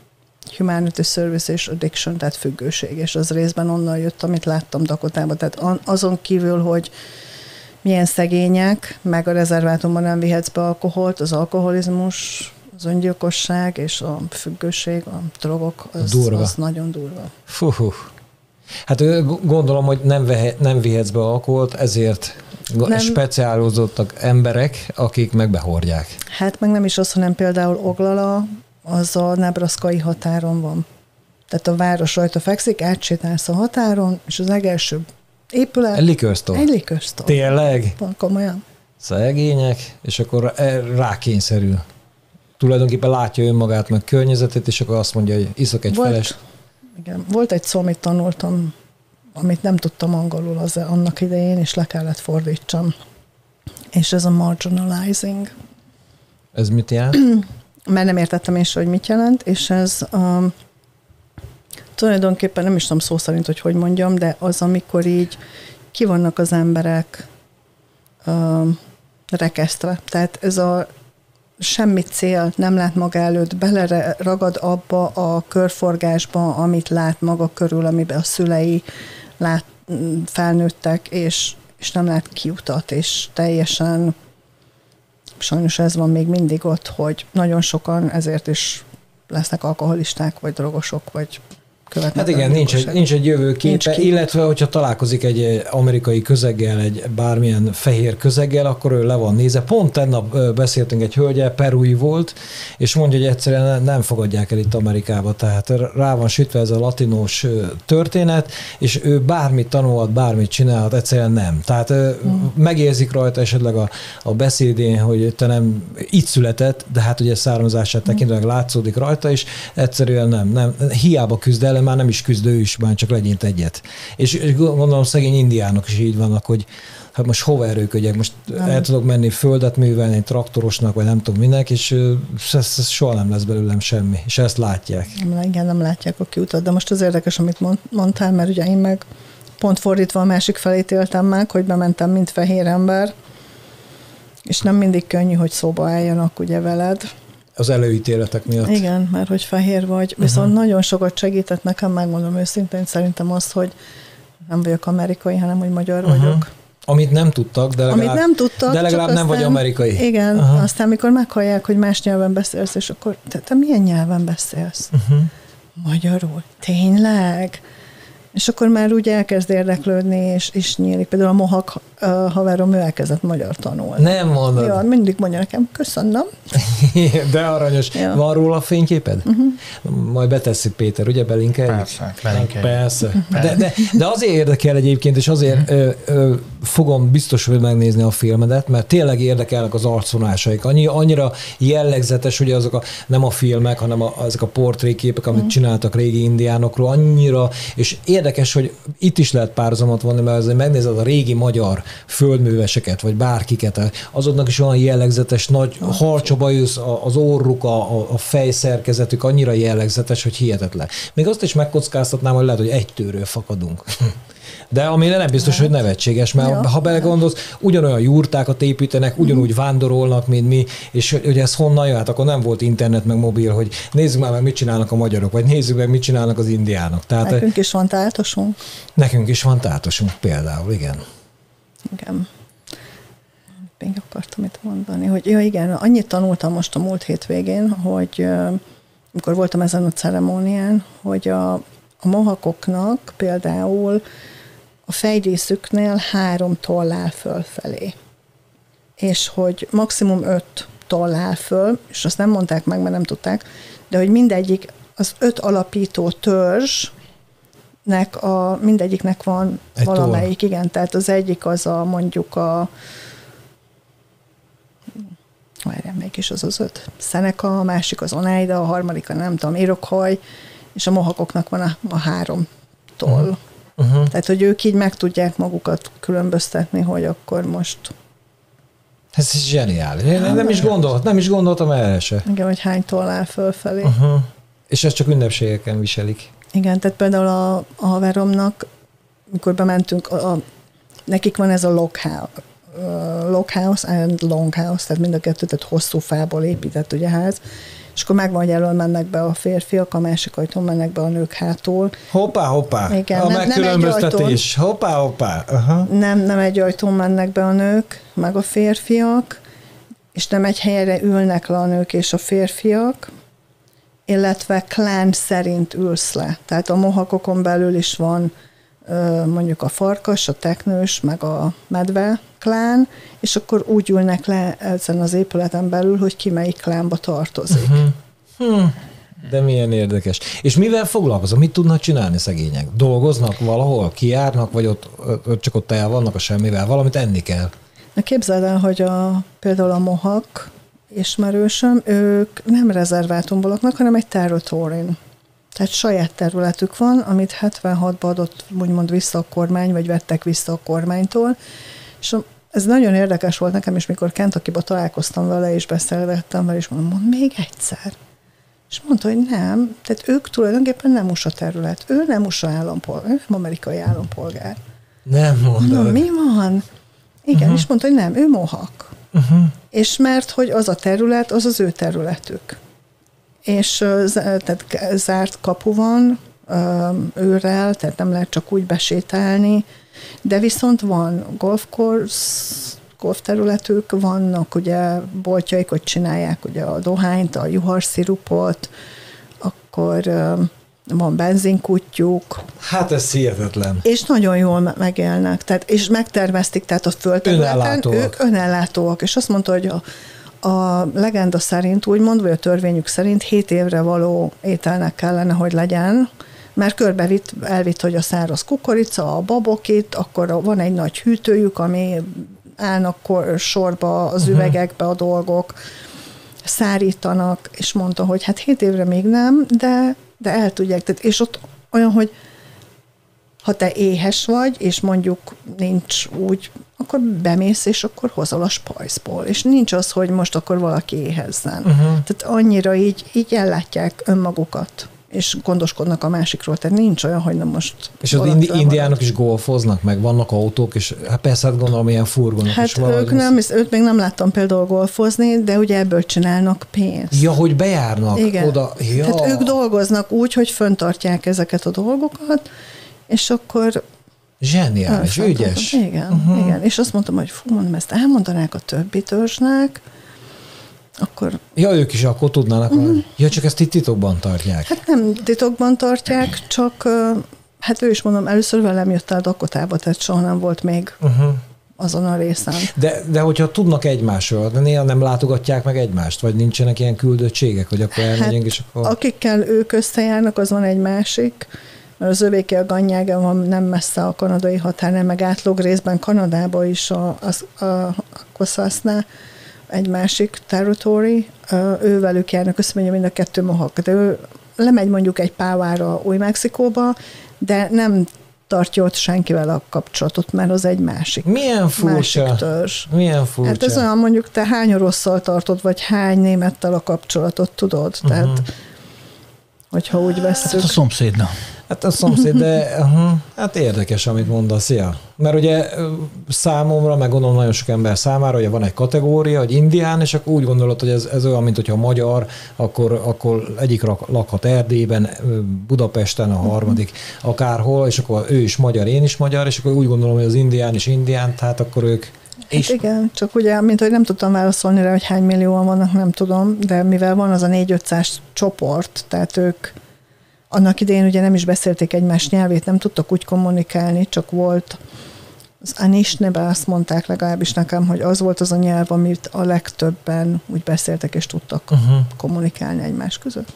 Humanity Service és Addiction, tehát függőség, és az részben onnan jött, amit láttam Dakotában. Tehát azon kívül, hogy milyen szegények, meg a rezervátumban nem vihetsz be alkoholt, az alkoholizmus, az öngyilkosság és a függőség, a drogok, az, durva. az nagyon durva. Fú, fú. Hát gondolom, hogy nem, vehe, nem vihetsz be alkoholt, ezért nem. Speciálozottak emberek, akik meg behordják. Hát meg nem is az, hanem például Oglala, az a nebraszkai határon van. Tehát a város rajta fekszik, átsétálsz a határon, és az legelső épület... Egy likőrsztor. Egy likőrsztor. Tényleg? Van, komolyan. Szegények, és akkor rákényszerül. Tulajdonképpen látja önmagát, meg környezetét, és akkor azt mondja, hogy iszok egy Volt, felest. Igen, volt egy szó, amit tanultam, amit nem tudtam angolul az annak idején, és le kellett fordítsam. És ez a marginalizing. Ez mit jelent? Mert nem értettem én se, hogy mit jelent, és ez um, tulajdonképpen nem is tudom szó szerint, hogy hogy mondjam, de az, amikor így ki vannak az emberek um, rekesztve. Tehát ez a semmi cél nem lát maga előtt, bele ragad abba a körforgásba, amit lát maga körül, amiben a szülei lát, felnőttek, és, és nem lát kiutat, és teljesen sajnos ez van még mindig ott, hogy nagyon sokan ezért is lesznek alkoholisták, vagy drogosok, vagy követnek. Hát igen, nincs egy, nincs egy jövőképe, illetve hogyha találkozik egy amerikai közeggel, egy bármilyen fehér közeggel, akkor ő le van nézve. Pont tennap beszéltünk egy hölgyel, perui volt, és mondja, hogy egyszerűen nem fogadják el itt Amerikába, tehát rá van sütve ez a latinós történet, és ő bármit tanulhat, bármit csinálhat, egyszerűen nem. Tehát hmm. megérzik rajta esetleg a, a beszédén, hogy te nem itt született, de hát ugye származását tekintve látszódik rajta, és egyszerűen nem, nem hiába küzd ellen, már nem is küzd ő is, már csak legyint egyet. És, és gondolom szegény indiánok is így vannak, hogy hát most hova erőködjek, most nem. El tudok menni földet művelni traktorosnak, vagy nem tudom minek, és ez, ez soha nem lesz belőlem semmi. És ezt látják. Igen, nem látják a kiutat, de most az érdekes, amit mondtál, mert ugye én meg pont fordítva a másik felét éltem meg, hogy bementem, mint fehér ember, és nem mindig könnyű, hogy szóba álljanak ugye veled. Az előítéletek miatt. Igen, mert hogy fehér vagy. Viszont uh-huh. nagyon sokat segített nekem, megmondom őszintén, szerintem az, hogy nem vagyok amerikai, hanem hogy magyar uh-huh. vagyok. Amit nem tudtak, de legalább, Amit nem, tudtak, de legalább nem aztán, vagy amerikai. Igen, uh-huh. aztán mikor meghallják, hogy más nyelven beszélsz, és akkor te, te milyen nyelven beszélsz? Uh-huh. Magyarul. Tényleg? És akkor már úgy elkezd érdeklődni, és, és nyílik. Például a mohak uh, haverom, ő elkezdett magyar tanulni. Nem mondod. Ja, mindig mondja nekem, köszönöm. De aranyos. Ja. Van róla a fényképed? Uh-huh. Majd betesszük, Péter, ugye belinkeljük? Persze, belinkeljük. Persze. Uh-huh. De, de, de azért érdekel egyébként, és azért uh-huh. ö, ö, fogom biztos, hogy megnézni a filmedet, mert tényleg érdekelnek az arcvonásaik. Annyi, annyira jellegzetes, ugye azok a, nem a filmek, hanem a, azok a portréképek, amit uh-huh. csináltak régi indiánokról, annyira, és érdekes, hogy itt is lehet párhuzamot vonni, mert azért megnézed a régi magyar földműveseket, vagy bárkiket, azoknak is olyan jellegzetes, nagy harcsabajusz, az orruk, a, a fejszerkezetük annyira jellegzetes, hogy hihetetlen. Még azt is megkockáztatnám, hogy lehet, hogy egy tőről fakadunk. De amire nem biztos, hogy nevetséges, mert ja, ha belegondolsz, ugyanolyan jurtákat építenek, ugyanúgy vándorolnak, mint mi, és hogy ez honnan jön, hát akkor nem volt internet meg mobil, hogy nézzük már meg, mit csinálnak a magyarok, vagy nézzük meg, mit csinálnak az indiánok. Tehát nekünk is van táltosunk. Nekünk is van táltosunk például, igen. Igen. Még akartam itt mondani, hogy ja igen, annyit tanultam most a múlt hétvégén, hogy amikor voltam ezen a ceremónián, hogy a, a mohakoknak például a fejrészüknél három toll áll fölfelé. És hogy maximum öt toll áll föl, és azt nem mondták meg, mert nem tudták, de hogy mindegyik, az öt alapító törzsnek, a, mindegyiknek van egy valamelyik, toll. Igen, tehát az egyik az a mondjuk a várjál, melyik az az öt? Seneca, a másik az Oneida, a harmadik a nem tudom, Iroquois, és a mohakoknak van a, a három toll. Uh-huh. Uh-huh. Tehát, hogy ők így meg tudják magukat különböztetni, hogy akkor most... Ez is zseniális. Én nem, nem is gondolt, nem is gondoltam erre se. Igen, hogy hány toll áll fölfelé. Uh-huh. És ezt csak ünnepségeken viselik. Igen, tehát például a, a haveromnak, mikor bementünk, a, a, nekik van ez a loghouse, uh, loghouse and longhouse, tehát mind a kettő, tehát hosszú fából épített ugye ház, és akkor megvan, hogy elől mennek be a férfiak, a másik ajtón mennek be a nők hátul. Hoppá, hoppá. Igen, a nem, megkülönböztetés. Hoppá, hoppá. Aha. Nem, nem egy ajtón mennek be a nők, meg a férfiak, és nem egy helyre ülnek le a nők és a férfiak, illetve klán szerint ülsz le. Tehát a mohakokon belül is van mondjuk a farkas, a teknős, meg a medve klán, és akkor úgy ülnek le ezen az épületen belül, hogy ki melyik klánba tartozik. Uh-huh. Hmm. De milyen érdekes. És mivel foglalkozom? Mit tudnak csinálni szegények? Dolgoznak valahol? Kijárnak? Vagy ott, ott csak ott el vannak a semmivel? Valamit enni kell? Na képzeld el, hogy a, például a mohak ismerősöm, ők nem rezervátumból laknak, hanem egy territorin. Tehát saját területük van, amit hetvenhatban adott úgymond vissza a kormány, vagy vettek vissza a kormánytól. És ez nagyon érdekes volt nekem is, mikor Kentuckyba találkoztam vele, és beszélgettem vele, és mondom, mond még egyszer. És mondta, hogy nem, tehát ők tulajdonképpen nem u es á terület. Ő nem u es á állampolgár, ő nem amerikai állampolgár. Nem mondod. Na, mi van? Igen, uh-huh. És mondta, hogy nem, ő mohak. Uh-huh. És mert, hogy az a terület, az az ő területük. És tehát zárt kapu van őrrel, tehát nem lehet csak úgy besétálni, de viszont van golf course, golf területük, vannak ugye boltjaik, hogy csinálják ugye a dohányt, a juharszirupot, akkor van benzinkutyjuk. Hát ez hihetetlen. És nagyon jól megélnek, tehát, és megtervezték, tehát a földterületen önellátóak. Ők önellátóak, és azt mondta, hogy a A legenda szerint, úgymond, vagy a törvényük szerint hét évre való ételnek kellene, hogy legyen, mert körbevitt, elvitt, hogy a száraz kukorica, a babokit, akkor van egy nagy hűtőjük, ami állnak sorba az üvegekbe a dolgok, szárítanak, és mondta, hogy hát hét évre még nem, de, de el tudják. Tehát, és ott olyan, hogy ha te éhes vagy, és mondjuk nincs úgy, akkor bemész, és akkor hozol a spajzból. És nincs az, hogy most akkor valaki éhezzen. Uh-huh. Tehát annyira így, így ellátják önmagukat, és gondoskodnak a másikról. Tehát nincs olyan, hogy nem most... És az indi- indiánok is golfoznak, meg vannak autók, és hát persze hát gondolom, ilyen furgonok hát is valahogy. ők nem, őt még nem láttam például golfozni, de ugye ebből csinálnak pénzt. Ja, hogy bejárnak igen. oda. Ja. Tehát ők dolgoznak úgy, hogy föntartják ezeket a dolgokat, és akkor... Zseniális, ügyes. Igen, uh-huh. igen. És azt mondtam, hogy fú, mondom, ezt elmondanák a többi törzsnek, akkor... Ja, ők is akkor tudnának. Uh-huh. Ja, csak ezt itt titokban tartják. Hát nem titokban tartják, csak hát ő is mondom, először velem jött el Dakotába, tehát soha nem volt még uh-huh. azon a részen. De, de hogyha tudnak egymásról, de néha nem látogatják meg egymást, vagy nincsenek ilyen küldöttségek, hogy akkor elmegyünk, hát, és akkor... akikkel ők összejárnak, az van egy másik, mert az övéké a Ganyága van nem messze a kanadai határnál, meg átlóg részben Kanadába is a, a, a Kosasznál egy másik territory, ő velük járnak össze, mondja, mind a kettő mohak. De ő lemegy mondjuk egy pávára Új-Mexikóba, de nem tartja ott senkivel a kapcsolatot, mert az egy másik. Milyen furcsa. Másik törzs. Milyen furcsa. Hát ez olyan, mondjuk te hány orosszal tartod, vagy hány némettel a kapcsolatot, tudod? Uh-huh. Tehát, hogyha úgy vesszük. Hát a szomszédna. Hát a szomszéd, de uh, hát érdekes, amit mondasz, ja. Mert ugye számomra, meg gondolom nagyon sok ember számára, ugye van egy kategória, hogy indián, és akkor úgy gondolod, hogy ez, ez olyan, mint hogyha magyar, akkor, akkor egyik lakhat Erdélyben, Budapesten, a harmadik akárhol, és akkor ő is magyar, én is magyar, és akkor úgy gondolom, hogy az indián is indián, tehát akkor ők... Hát és... igen, csak ugye, mint hogy nem tudtam válaszolni rá, hogy hány millióan vannak, nem tudom, de mivel van az a négy-ötszáz csoport, tehát ők annak idején ugye nem is beszélték egymás nyelvét, nem tudtak úgy kommunikálni, csak volt az Anishinaabe, azt mondták legalábbis nekem, hogy az volt az a nyelv, amit a legtöbben úgy beszéltek és tudtak uh-huh. kommunikálni egymás között.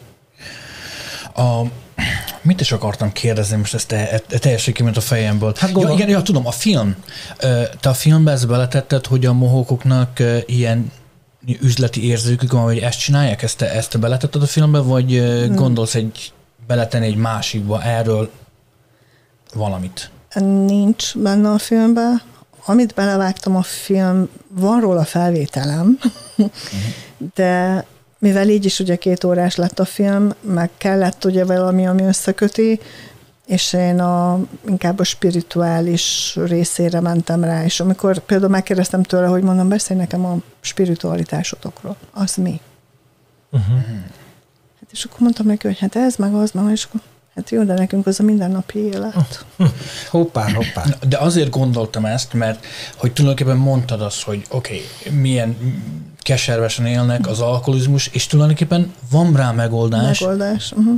A, mit is akartam kérdezni, most ezt te, teljesen kiment a fejemből. Hát ja, igen, ja, tudom, a film. Te a filmbe ezt beletetted, hogy a mohókoknak ilyen üzleti érzőkük van, hogy ezt csinálják, ezt te, ezt te beletetted a filmbe, vagy hmm. gondolsz egy beletenni egy másikba erről valamit? Nincs benne a filmben. Amit belevágtam a film, van róla felvételem, uh-huh. de mivel így is ugye két órás lett a film, meg kellett ugye valami, ami összeköti, és én a, inkább a spirituális részére mentem rá, és amikor például megkérdeztem tőle, hogy mondom, beszélj nekem a spiritualitásotokról, az mi? Uh-huh. És akkor mondtam neki, hogy hát ez, meg az, meg és akkor hát jó, de nekünk az a mindennapi élet. Hoppá, hoppá. De azért gondoltam ezt, mert hogy tulajdonképpen mondtad azt, hogy oké, okay, milyen keservesen élnek az alkoholizmus, és tulajdonképpen van rá megoldás, Megoldás. Uh-huh.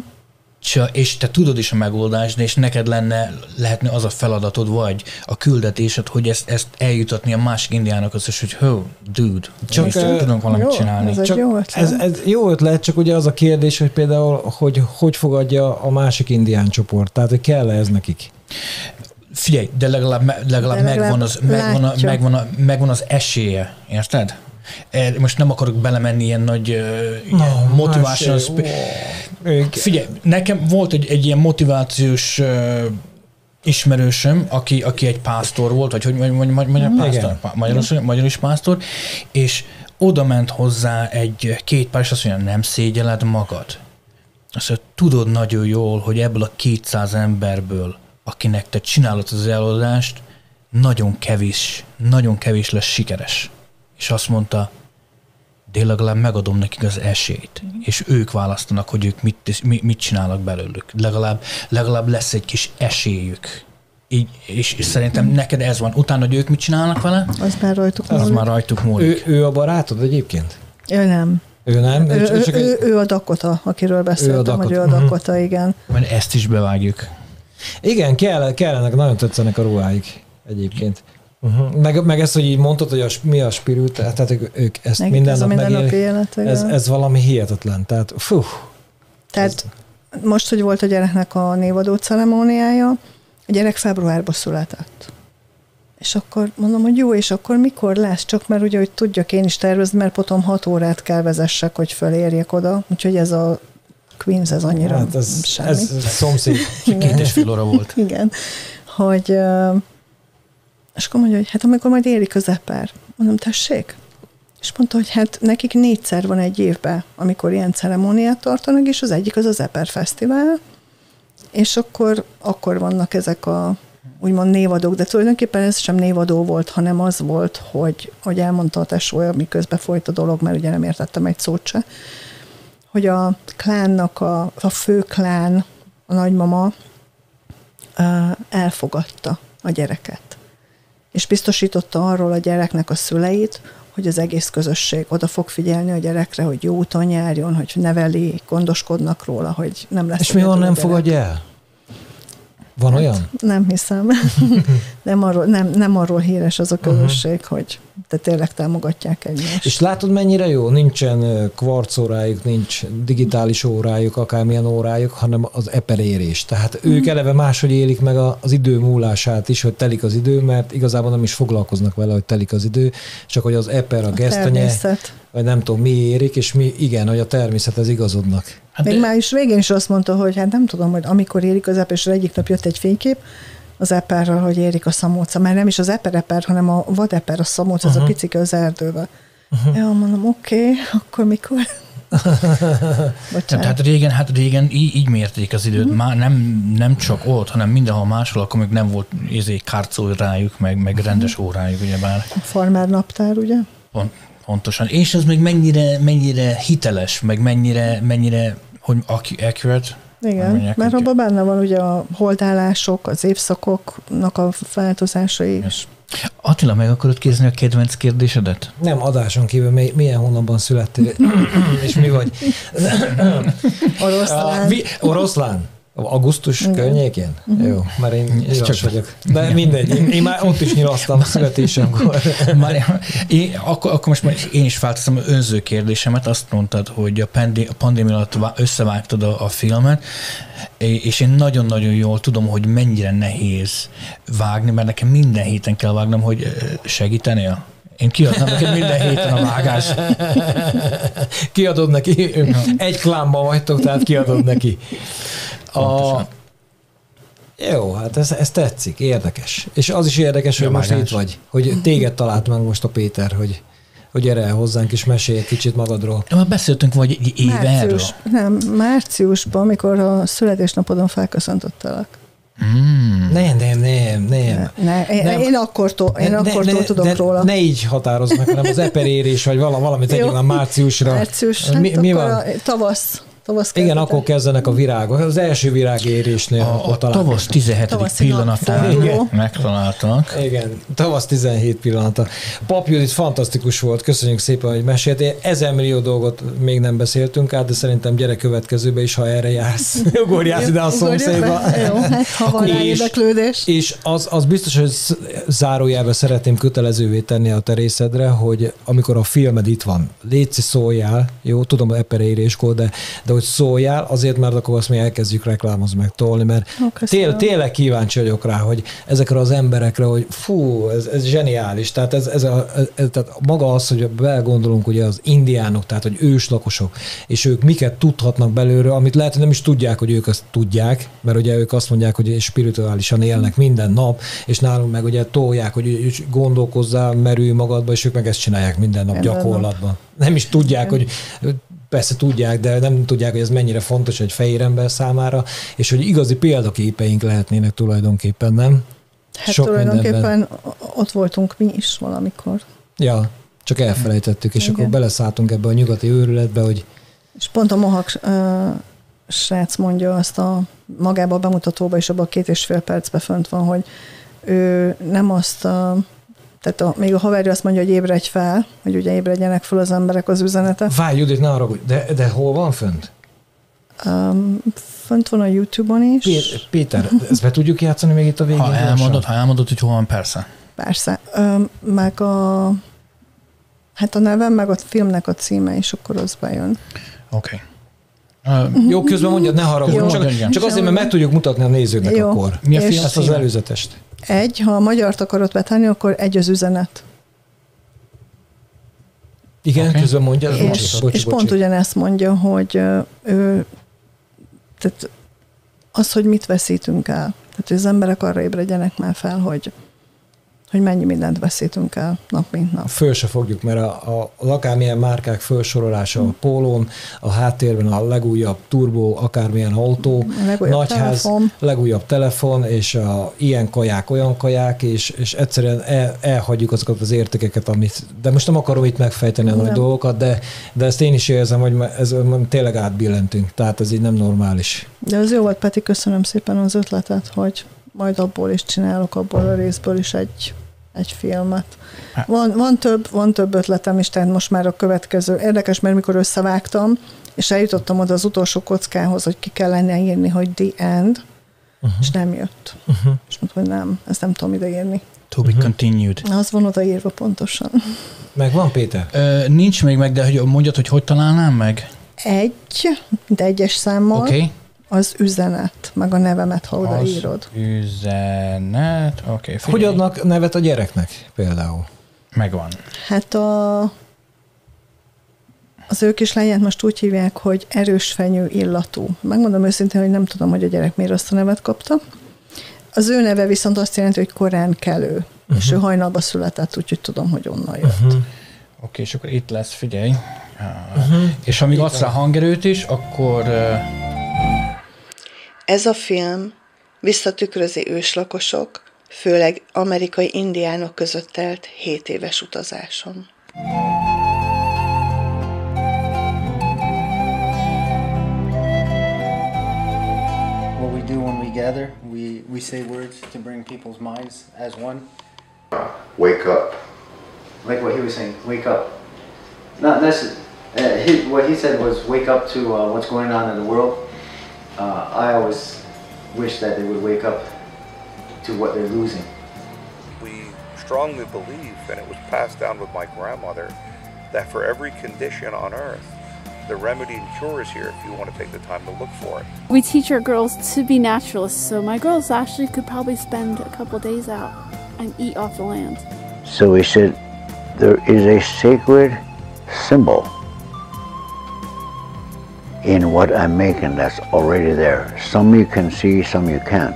és te tudod is a megoldást, és neked lenne, lehetne az a feladatod, vagy a küldetésed, hogy ezt, ezt eljutatni a másik indiának az is, hogy ho, dude, csak uh, tudunk valamit jó, csinálni. Ez egy Csak jó ötlet. ez, ez jó ötlet, csak ugye az a kérdés, hogy például, hogy hogy fogadja a másik indián csoport, tehát hogy kell-e ez nekik? Figyelj, de legalább, legalább, De legalább megvan, az, megvan, a, megvan, a, megvan az esélye, érted? Most nem akarok belemenni ilyen nagy uh, No, motivációs... Ó, ők- Figyelj, nekem volt egy, egy ilyen motivációs uh, ismerősöm, aki, aki egy pásztor volt, vagy hogy mondjam, magyar, magyar pásztor? Magyarul, magyar is pásztor, és oda ment hozzá egy két pár, és azt mondja, nem szégyeled magad. Azt mondja, tudod nagyon jól, hogy ebből a kétszáz emberből, akinek te csinálod az előadást, nagyon kevés, nagyon kevés lesz sikeres. És azt mondta, de legalább megadom nekik az esélyt, és ők választanak, hogy ők mit, mit csinálnak belőlük. Legalább, legalább lesz egy kis esélyük. Így, és, és szerintem neked ez van. Utána, hogy ők mit csinálnak vele, Az már rajtuk az múlik. már rajtuk ő, múlik. ő a barátod egyébként? Ő nem. Ő nem? Ő, ő, Csak ő, egy- ő a Dakota, akiről beszéltem, Dakota. hogy ő a Mhm. Dakota, igen. Mert ezt is bevágjuk. Igen, kell, kellenek, nagyon tetszenek a ruháik egyébként. Uh-huh. Meg, meg ezt, hogy így mondtad, hogy a, mi a spirit, tehát ők, ők ezt Nekik minden ez a nap mindennapi megélik. élet, igen. Ez, ez valami hihetetlen. Tehát, fú, Tehát most, hogy volt a gyereknek a névadó ceremóniája, a gyerek februárban született. És akkor mondom, hogy jó, és akkor mikor lesz? Csak mert ugye, hogy tudjak én is tervezni, mert potom hat órát kell vezessek, hogy fölérjek oda. Úgyhogy ez a Queens, ez annyira hát ez, semmi. ez szomszéd. Két és fél óra volt. Igen. Hogy, ö, és akkor mondja, hogy hát amikor majd érik az eper. Mondom, tessék? És mondta, hogy hát nekik négyszer van egy évben, amikor ilyen ceremóniát tartanak, és az egyik az az Eper Fesztivál, és akkor, akkor vannak ezek a úgymond névadók, de tulajdonképpen ez sem névadó volt, hanem az volt, hogy, hogy elmondta a tesója, miközben folyt a dolog, mert ugye nem értettem egy szót se, hogy a klánnak, a, a fő klán, a nagymama uh, elfogadta a gyereket. És biztosította arról a gyereknek a szüleit, hogy az egész közösség oda fog figyelni a gyerekre, hogy jó úton járjon, hogy neveli, gondoskodnak róla, hogy nem lesz. És mi van, nem fogadja el? Van Hát, olyan? Nem hiszem. nem, arról, nem, nem arról híres az a közösség, uh-huh. hogy te tényleg támogatják egymást. És látod, mennyire jó? Nincsen kvarc órájuk, nincs digitális órájuk, akármilyen órájuk, hanem az eperérés. Tehát uh-huh. ők eleve máshogy élik meg az idő múlását is, hogy telik az idő, mert igazából nem is foglalkoznak vele, hogy telik az idő, csak hogy az eper, a, a gesztenye, természet. vagy nem tudom, mi érik, és mi igen, hogy a természethez igazodnak. Hát Még de- május végén is azt mondta, hogy hát nem tudom, hogy amikor érik az eper, és egyik nap jött egy fénykép az eperről, hogy érik a szamóca. Mert nem is az eper-eper, hanem a vadeper, a szamóca, uh-huh. ez a picike az erdőbe. Uh-huh. Ja, mondom, oké, okay, akkor mikor? Bocsánat. Tehát régen, hát régen így, így mérték az időt, már nem, nem csak ott, hanem mindenhol máshol, akkor még nem volt izé, kárcórájuk, meg, meg rendes órájuk, ugyebár. A farmer naptár, ugye? Pont, pontosan. És ez még mennyire, mennyire hiteles, meg mennyire, mennyire hogy accurate. Igen, Mondják, mert hogy- abban benne van ugye a holdállások, az évszakoknak a változásai. Yes. Attila, meg akarod kérdezni a kedvenc kérdésedet? Nem, adáson kívül mi, milyen hónapban születtél, és mi vagy? Oroszlán. A, vi, oroszlán? Augusztus Igen. környékén? Mhm. Jó, mert én nyilas csak- vagyok. De mindegy, én, én már ott is nyilasztam születésemkor. Már, én, akkor, akkor most már én is felteszem az önző kérdésemet. Azt mondtad, hogy a, pandé, a pandémia alatt vá- összevágtad a, a filmet, és én nagyon-nagyon jól tudom, hogy mennyire nehéz vágni, mert nekem minden héten kell vágnom, hogy segítenél? Én kiadnám neked minden héten a vágást. Kiadod neki, egy klámban vagytok, tehát kiadod neki. A, Pontosan. jó, hát ez, ez tetszik, érdekes. És az is érdekes, hogy Ja, most vágás. itt vagy, hogy téged talált meg most a Péter, hogy, hogy gyere el hozzánk, és mesélj egy kicsit magadról. Már beszéltünk vagy egy éve erről. Március, nem, márciusban, amikor a születésnapodon felköszöntöttelek. Mm. Nem, nem, nem, nem. Ne, én, Nem. én akkortól, én Ne- akkortól ne, tudok ne, róla. Ne így határozd meg, hanem az eperérés, vagy vala, valamit tegyünk Jó. a márciusra. Március, hát mi, mi akkor van? a tavasz. Tavasz Igen, kezdete. akkor kezdenek a virágok. Az első virágérésnél. A, a tavasz tizenhetedik Tavaszi pillanatán napforduló. megtaláltak. Igen, tavasz tizenhét pillanata. Pap Judit fantasztikus volt, köszönjük szépen, hogy meséltél. Ezer millió dolgot még nem beszéltünk át, de szerintem gyere következőbe is, ha erre jársz. Ugorjál ide a szomszédba. Jó, hát ha van rá érdeklődés. És az, az biztos, hogy zárójelbe szeretném kötelezővé tenni a te részedre, hogy amikor a filmed itt van, létszi, szóljál, jó, tudom, eperéréskor, de, de hogy szóljál, azért már akkor azt mi elkezdjük reklámozni meg tolni, mert tél, tényleg kíváncsi vagyok rá, hogy ezekre az emberekre, hogy fú, ez, ez zseniális. Tehát, ez, ez a, ez, tehát maga az, hogy belegondolunk ugye az indiánok, tehát hogy őslakosok, és ők miket tudhatnak belőle, amit lehet, hogy nem is tudják, hogy ők azt tudják, mert ugye ők azt mondják, hogy spirituálisan élnek minden nap, és nálunk meg ugye tolják, hogy gondolkozzál, merülj magadba, és ők meg ezt csinálják minden nap minden gyakorlatban. Nap. Nem is tudják, hogy persze tudják, de nem tudják, hogy ez mennyire fontos egy fehér ember számára, és hogy igazi példaképeink lehetnének tulajdonképpen, nem? Hát Sok tulajdonképpen mindenben. Ott voltunk mi is valamikor. Ja, csak elfelejtettük, és Igen. akkor beleszálltunk ebbe a nyugati őrületbe, hogy... És pont a Mohak uh, srác mondja azt a magába a bemutatóba, és abban a két és fél percbe fönt van, hogy ő nem azt a tehát a, még a haverja azt mondja, hogy ébredj fel, hogy ugye ébredjenek fel az emberek az üzenetet. Várj, Judit, ne haragudj, de, de hol van fönt? Um, fönt van a YouTube-on is. Pé- Péter, ezt be tudjuk játszani még itt a végén? Ha elmondod, ha elmondod, hogy hol van, persze. Persze. Um, meg a hát a nevem, meg a filmnek a címe is, akkor az bejön. Oké. Okay. Uh, Jó, közben mondjad, ne haragudj. Csak, csak azért, mert meg tudjuk mutatni a nézőknek Jó. akkor. Mi a film? Ezt az előzetest. Egy, ha a magyart akarod betenni, akkor egy az üzenet. Igen, okay. közben mondja. És, bocsi, bocsi, és pont bocsi. ugyanezt mondja, hogy ő, tehát az, hogy mit veszítünk el. Tehát, hogy az emberek arra ébredjenek már fel, hogy hogy mennyi mindent veszítünk el nap mint nap. Föl se fogjuk, mert a, a, az akármilyen márkák felsorolása a pólón, a háttérben a legújabb turbo, akármilyen autó, legújabb nagyház, telefon. legújabb telefon, és a, ilyen kaják, olyan kaják, és, és egyszerűen el, elhagyjuk azokat az értékeket, amit, de most nem akarom itt megfejteni a nagy dolgokat, de, de ezt én is érzem, hogy ez tényleg átbillentünk, tehát ez így nem normális. De az jó volt, Peti, köszönöm szépen az ötletet, hogy majd abból is csinálok, abból a részből is egy, egy filmet. Van, van, több, van több ötletem is, tehát most már a következő. Érdekes, mert mikor összevágtam, és eljutottam oda az utolsó kockához, hogy ki kellene írni, hogy the end, uh-huh. és nem jött. Uh-huh. És mondtam, hogy nem, ezt nem tudom ideírni. To be uh-huh. continued. Az van odaírva pontosan. Megvan, Péter? Ö, nincs még meg, de hogy mondjad, hogy hogy találnám meg? Egy, de egyes számmal. Oké. Okay. Az üzenet, meg a nevemet, ha odaírod. Az üzenet, oké. Okay, hogy adnak nevet a gyereknek például? Megvan. Hát a, az ő kislányát most úgy hívják, hogy erős fenyő illatú. Megmondom őszintén, hogy nem tudom, hogy a gyerek miért azt a nevet kapta. Az ő neve viszont azt jelenti, hogy korán kelő. Uh-huh. És ő hajnalba született, úgyhogy tudom, hogy onnan jött. Uh-huh. Oké, okay, és akkor itt lesz, figyelj. Uh-huh. És amíg adsz rá hangerőt is, akkor... Ez a film visszatükrözi őslakosok, főleg amerikai indiánok között telt hét éves utazáson. What we do when we gather, we, we say words to bring people's minds as one. Wake up. Like what he was saying, wake up. Not necessarily. Uh, he, what he said was wake up to uh, what's going on in the world. Uh, I always wish that they would wake up to what they're losing. We strongly believe, and it was passed down with my grandmother, that for every condition on earth, the remedy and cure is here if you want to take the time to look for it. We teach our girls to be naturalists, so my girls actually could probably spend a couple days out and eat off the land. So we said there is a sacred symbol in what I'm making that's already there. Some you can see, some you can't.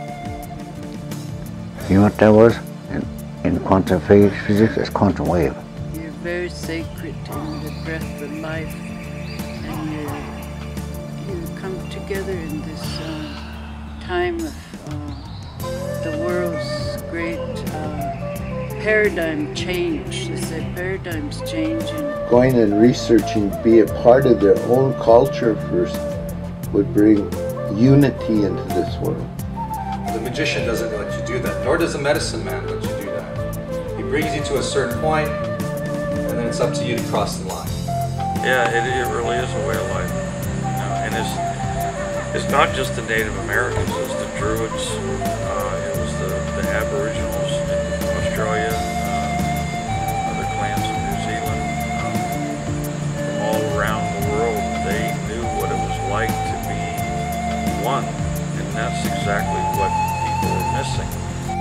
You know what that was? In, in quantum physics, it's quantum wave. You're very sacred in the breath of life, and you you come together in this uh, time of uh, the world's great uh, paradigm change. They say paradigms changing. Going and researching, be a part of their own culture first, would bring unity into this world. The magician doesn't let you do that, nor does the medicine man let you do that. He brings you to a certain point, and then it's up to you to cross the line. Yeah, it, it really is a way of life. You know, and it's, it's not just the Native Americans, it's the Druids, uh, it was the, the Aboriginals in Australia, uh, other clans in New Zealand, um, from all around the world. They knew what it was like to be one, and that's exactly what people are missing.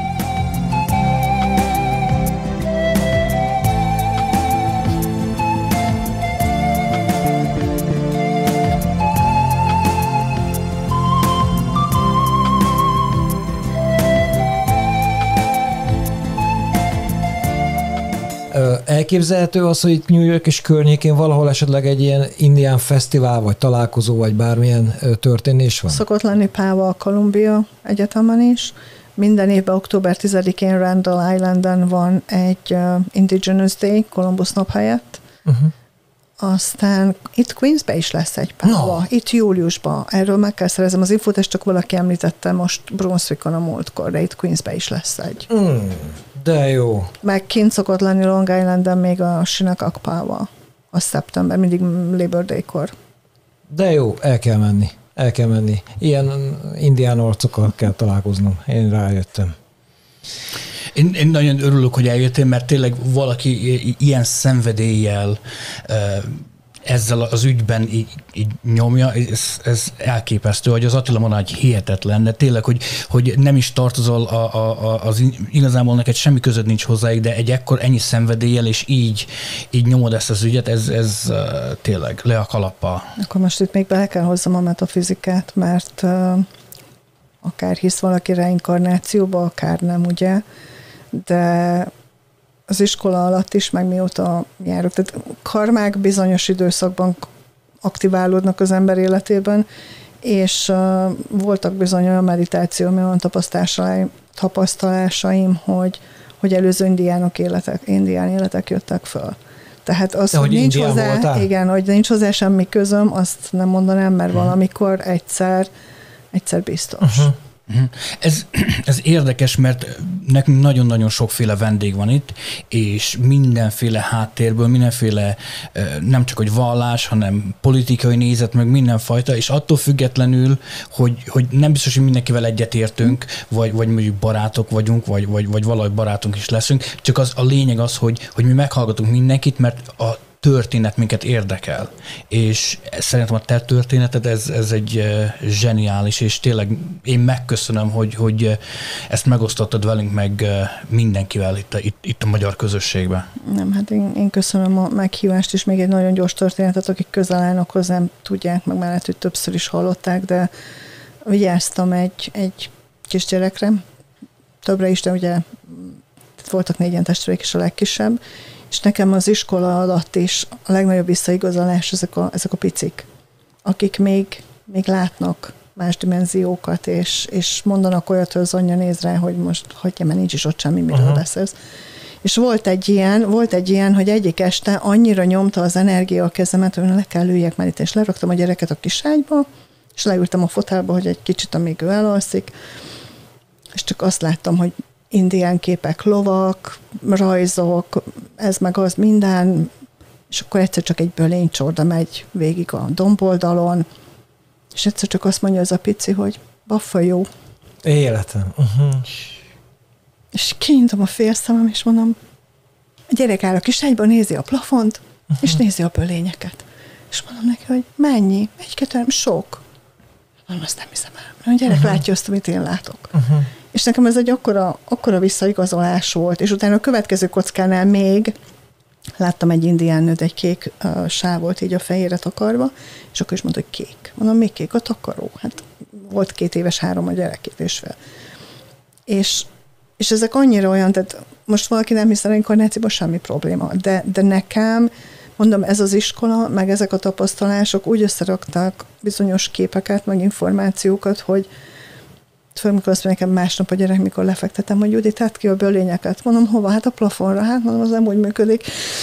Elképzelhető az, hogy itt New York és környékén valahol esetleg egy ilyen indián fesztivál, vagy találkozó, vagy bármilyen történés van? Szokott lenni Páva a Columbia Egyetemen is. Minden évben október tizedikén Randall Islanden van egy uh, Indigenous Day, Columbus nap helyett. Uh-huh. Aztán itt Queensben is lesz egy Páva, no. Itt júliusban. Erről meg kell szerezem az infót, és csak valaki említette most Brunswickon a múltkor, de itt Queensben is lesz egy. Mm, de jó. Meg kint szokott lenni Long Islanden még a Shinnecock Páva. A szeptember, mindig Labor Day-kor. De jó, el kell menni. El kell menni. Ilyen indián arcokkal kell találkoznom. Én rájöttem. Én, én nagyon örülök, hogy eljöttél, mert tényleg valaki ilyen szenvedéllyel ezzel az ügyben így, így nyomja, ez, ez elképesztő, hogy az Attila mondta, hogy hihetetlen, de tényleg, hogy, hogy nem is tartozol a, a, az igazából neked semmi között nincs hozzáig, de egy ekkor ennyi szenvedéllyel, és így, így nyomod ezt az ügyet, ez, ez tényleg le a kalappal. Akkor most itt még bele kell hozzam a metafizikát, mert uh, akár hisz valaki reinkarnációba, akár nem, ugye, de az iskola alatt is, meg mióta járok. Tehát karmák bizonyos időszakban aktiválódnak az ember életében, és uh, voltak bizony olyan meditáció, olyan tapasztalásaim, tapasztalásaim, hogy, hogy előző indiánok életek, indián életek jöttek föl. Tehát az, hogy, hogy nincs hozzá, voltál? Igen, hogy nincs hozzá semmi közöm, azt nem mondanám, mert uh-huh. valamikor egyszer, egyszer biztos. Uh-huh. Ez, ez érdekes, mert nekünk nagyon-nagyon sokféle vendég van itt, és mindenféle háttérből, mindenféle nem csak hogy vallás, hanem politikai nézet, meg mindenfajta, és attól függetlenül, hogy, hogy nem biztos, hogy mindenkivel egyetértünk, vagy, vagy mondjuk barátok vagyunk, vagy, vagy, vagy valahogy barátunk is leszünk, csak az, a lényeg az, hogy, hogy mi meghallgatunk mindenkit, mert a történet minket érdekel, és szerintem a te történeted ez, ez egy zseniális, és tényleg én megköszönöm, hogy, hogy ezt megosztottad velünk, meg mindenkivel itt a, itt, itt a magyar közösségben. Nem, hát én, én köszönöm a meghívást, és még egy nagyon gyors történetet, akik közel állnak hozzám, tudják, meg mellett, hogy többször is hallották, de vigyáztam egy, egy kisgyerekre, többre is, de ugye voltak négyen testvérek is, a legkisebb, és nekem az iskola alatt is a legnagyobb visszaigazolás ezek a, ezek a picik, akik még, még látnak más dimenziókat, és, és mondanak olyat, hogy az anyja néz rá, hogy most hagyja, mert nincs is ott semmi, miről uh-huh. beszélsz. És volt egy ilyen, volt egy ilyen, hogy egyik este annyira nyomta az energia a kezemet, hogy le kell üljek mellett, és leraktam a gyereket a kiságyba, és leültem a fotelba, hogy egy kicsit, amíg ő elalszik, és csak azt láttam, hogy indián képek, lovak, rajzok, ez meg az minden, és akkor egyszer csak egy bölénycsorda megy végig a domboldalon, és egyszer csak azt mondja az a pici, hogy baffa jó. Életem. Uh-huh. És kinyitom a félszemem, és mondom, a gyerek áll a kiságyban, nézi a plafont, uh-huh. és nézi a bölényeket. És mondom neki, hogy mennyi? Egy-kettő, sok. Mondom, azt nem hiszem el. Mert a gyerek uh-huh. látja azt, amit én látok. Uh-huh. És nekem ez egy akkora, akkora visszaigazolás volt, és utána a következő kockánál még láttam egy indián nőt, egy kék uh, sáv volt így a fejére takarva, és akkor is mondta, hogy kék. Mondom, még kék a takaró? Hát volt két éves, három a gyerek, két és fél. És, és ezek annyira olyan, tehát most valaki nem hisz a reinkarnációban, semmi probléma, de, de nekem, mondom, ez az iskola, meg ezek a tapasztalások úgy összeraktak bizonyos képeket, meg információkat, hogy főleg mikor azt mondja nekem másnap a gyerek, mikor lefektetem, hogy Judit, tedd ki a bölényeket. Mondom, hova? Hát a plafonra. Hát mondom, az nem úgy működik.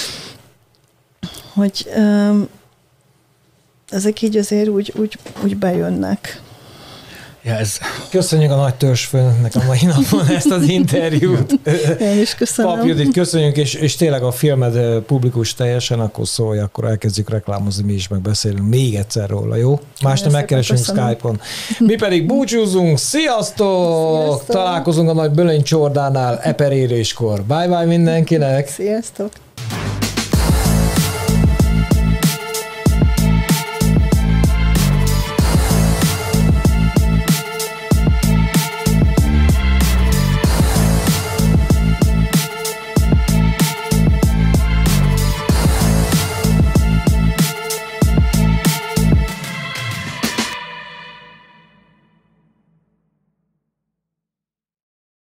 Hogy um, ezek így azért úgy, úgy, úgy bejönnek. Ja, ez... Köszönjük a nagy törzsfőnöknek a mai napon ezt az interjút. Én is köszönöm. Pap Judit, köszönjük, és, és tényleg a filmed publikus teljesen, akkor szólj, akkor elkezdjük reklámozni, mi is megbeszélünk még egyszer róla, jó? Másnap megkeresünk Skype-on. Mi pedig búcsúzunk, sziasztok! Sziasztok! Találkozunk a nagy Bölöny Csordánál eperéréskor. Bye-bye mindenkinek! Sziasztok!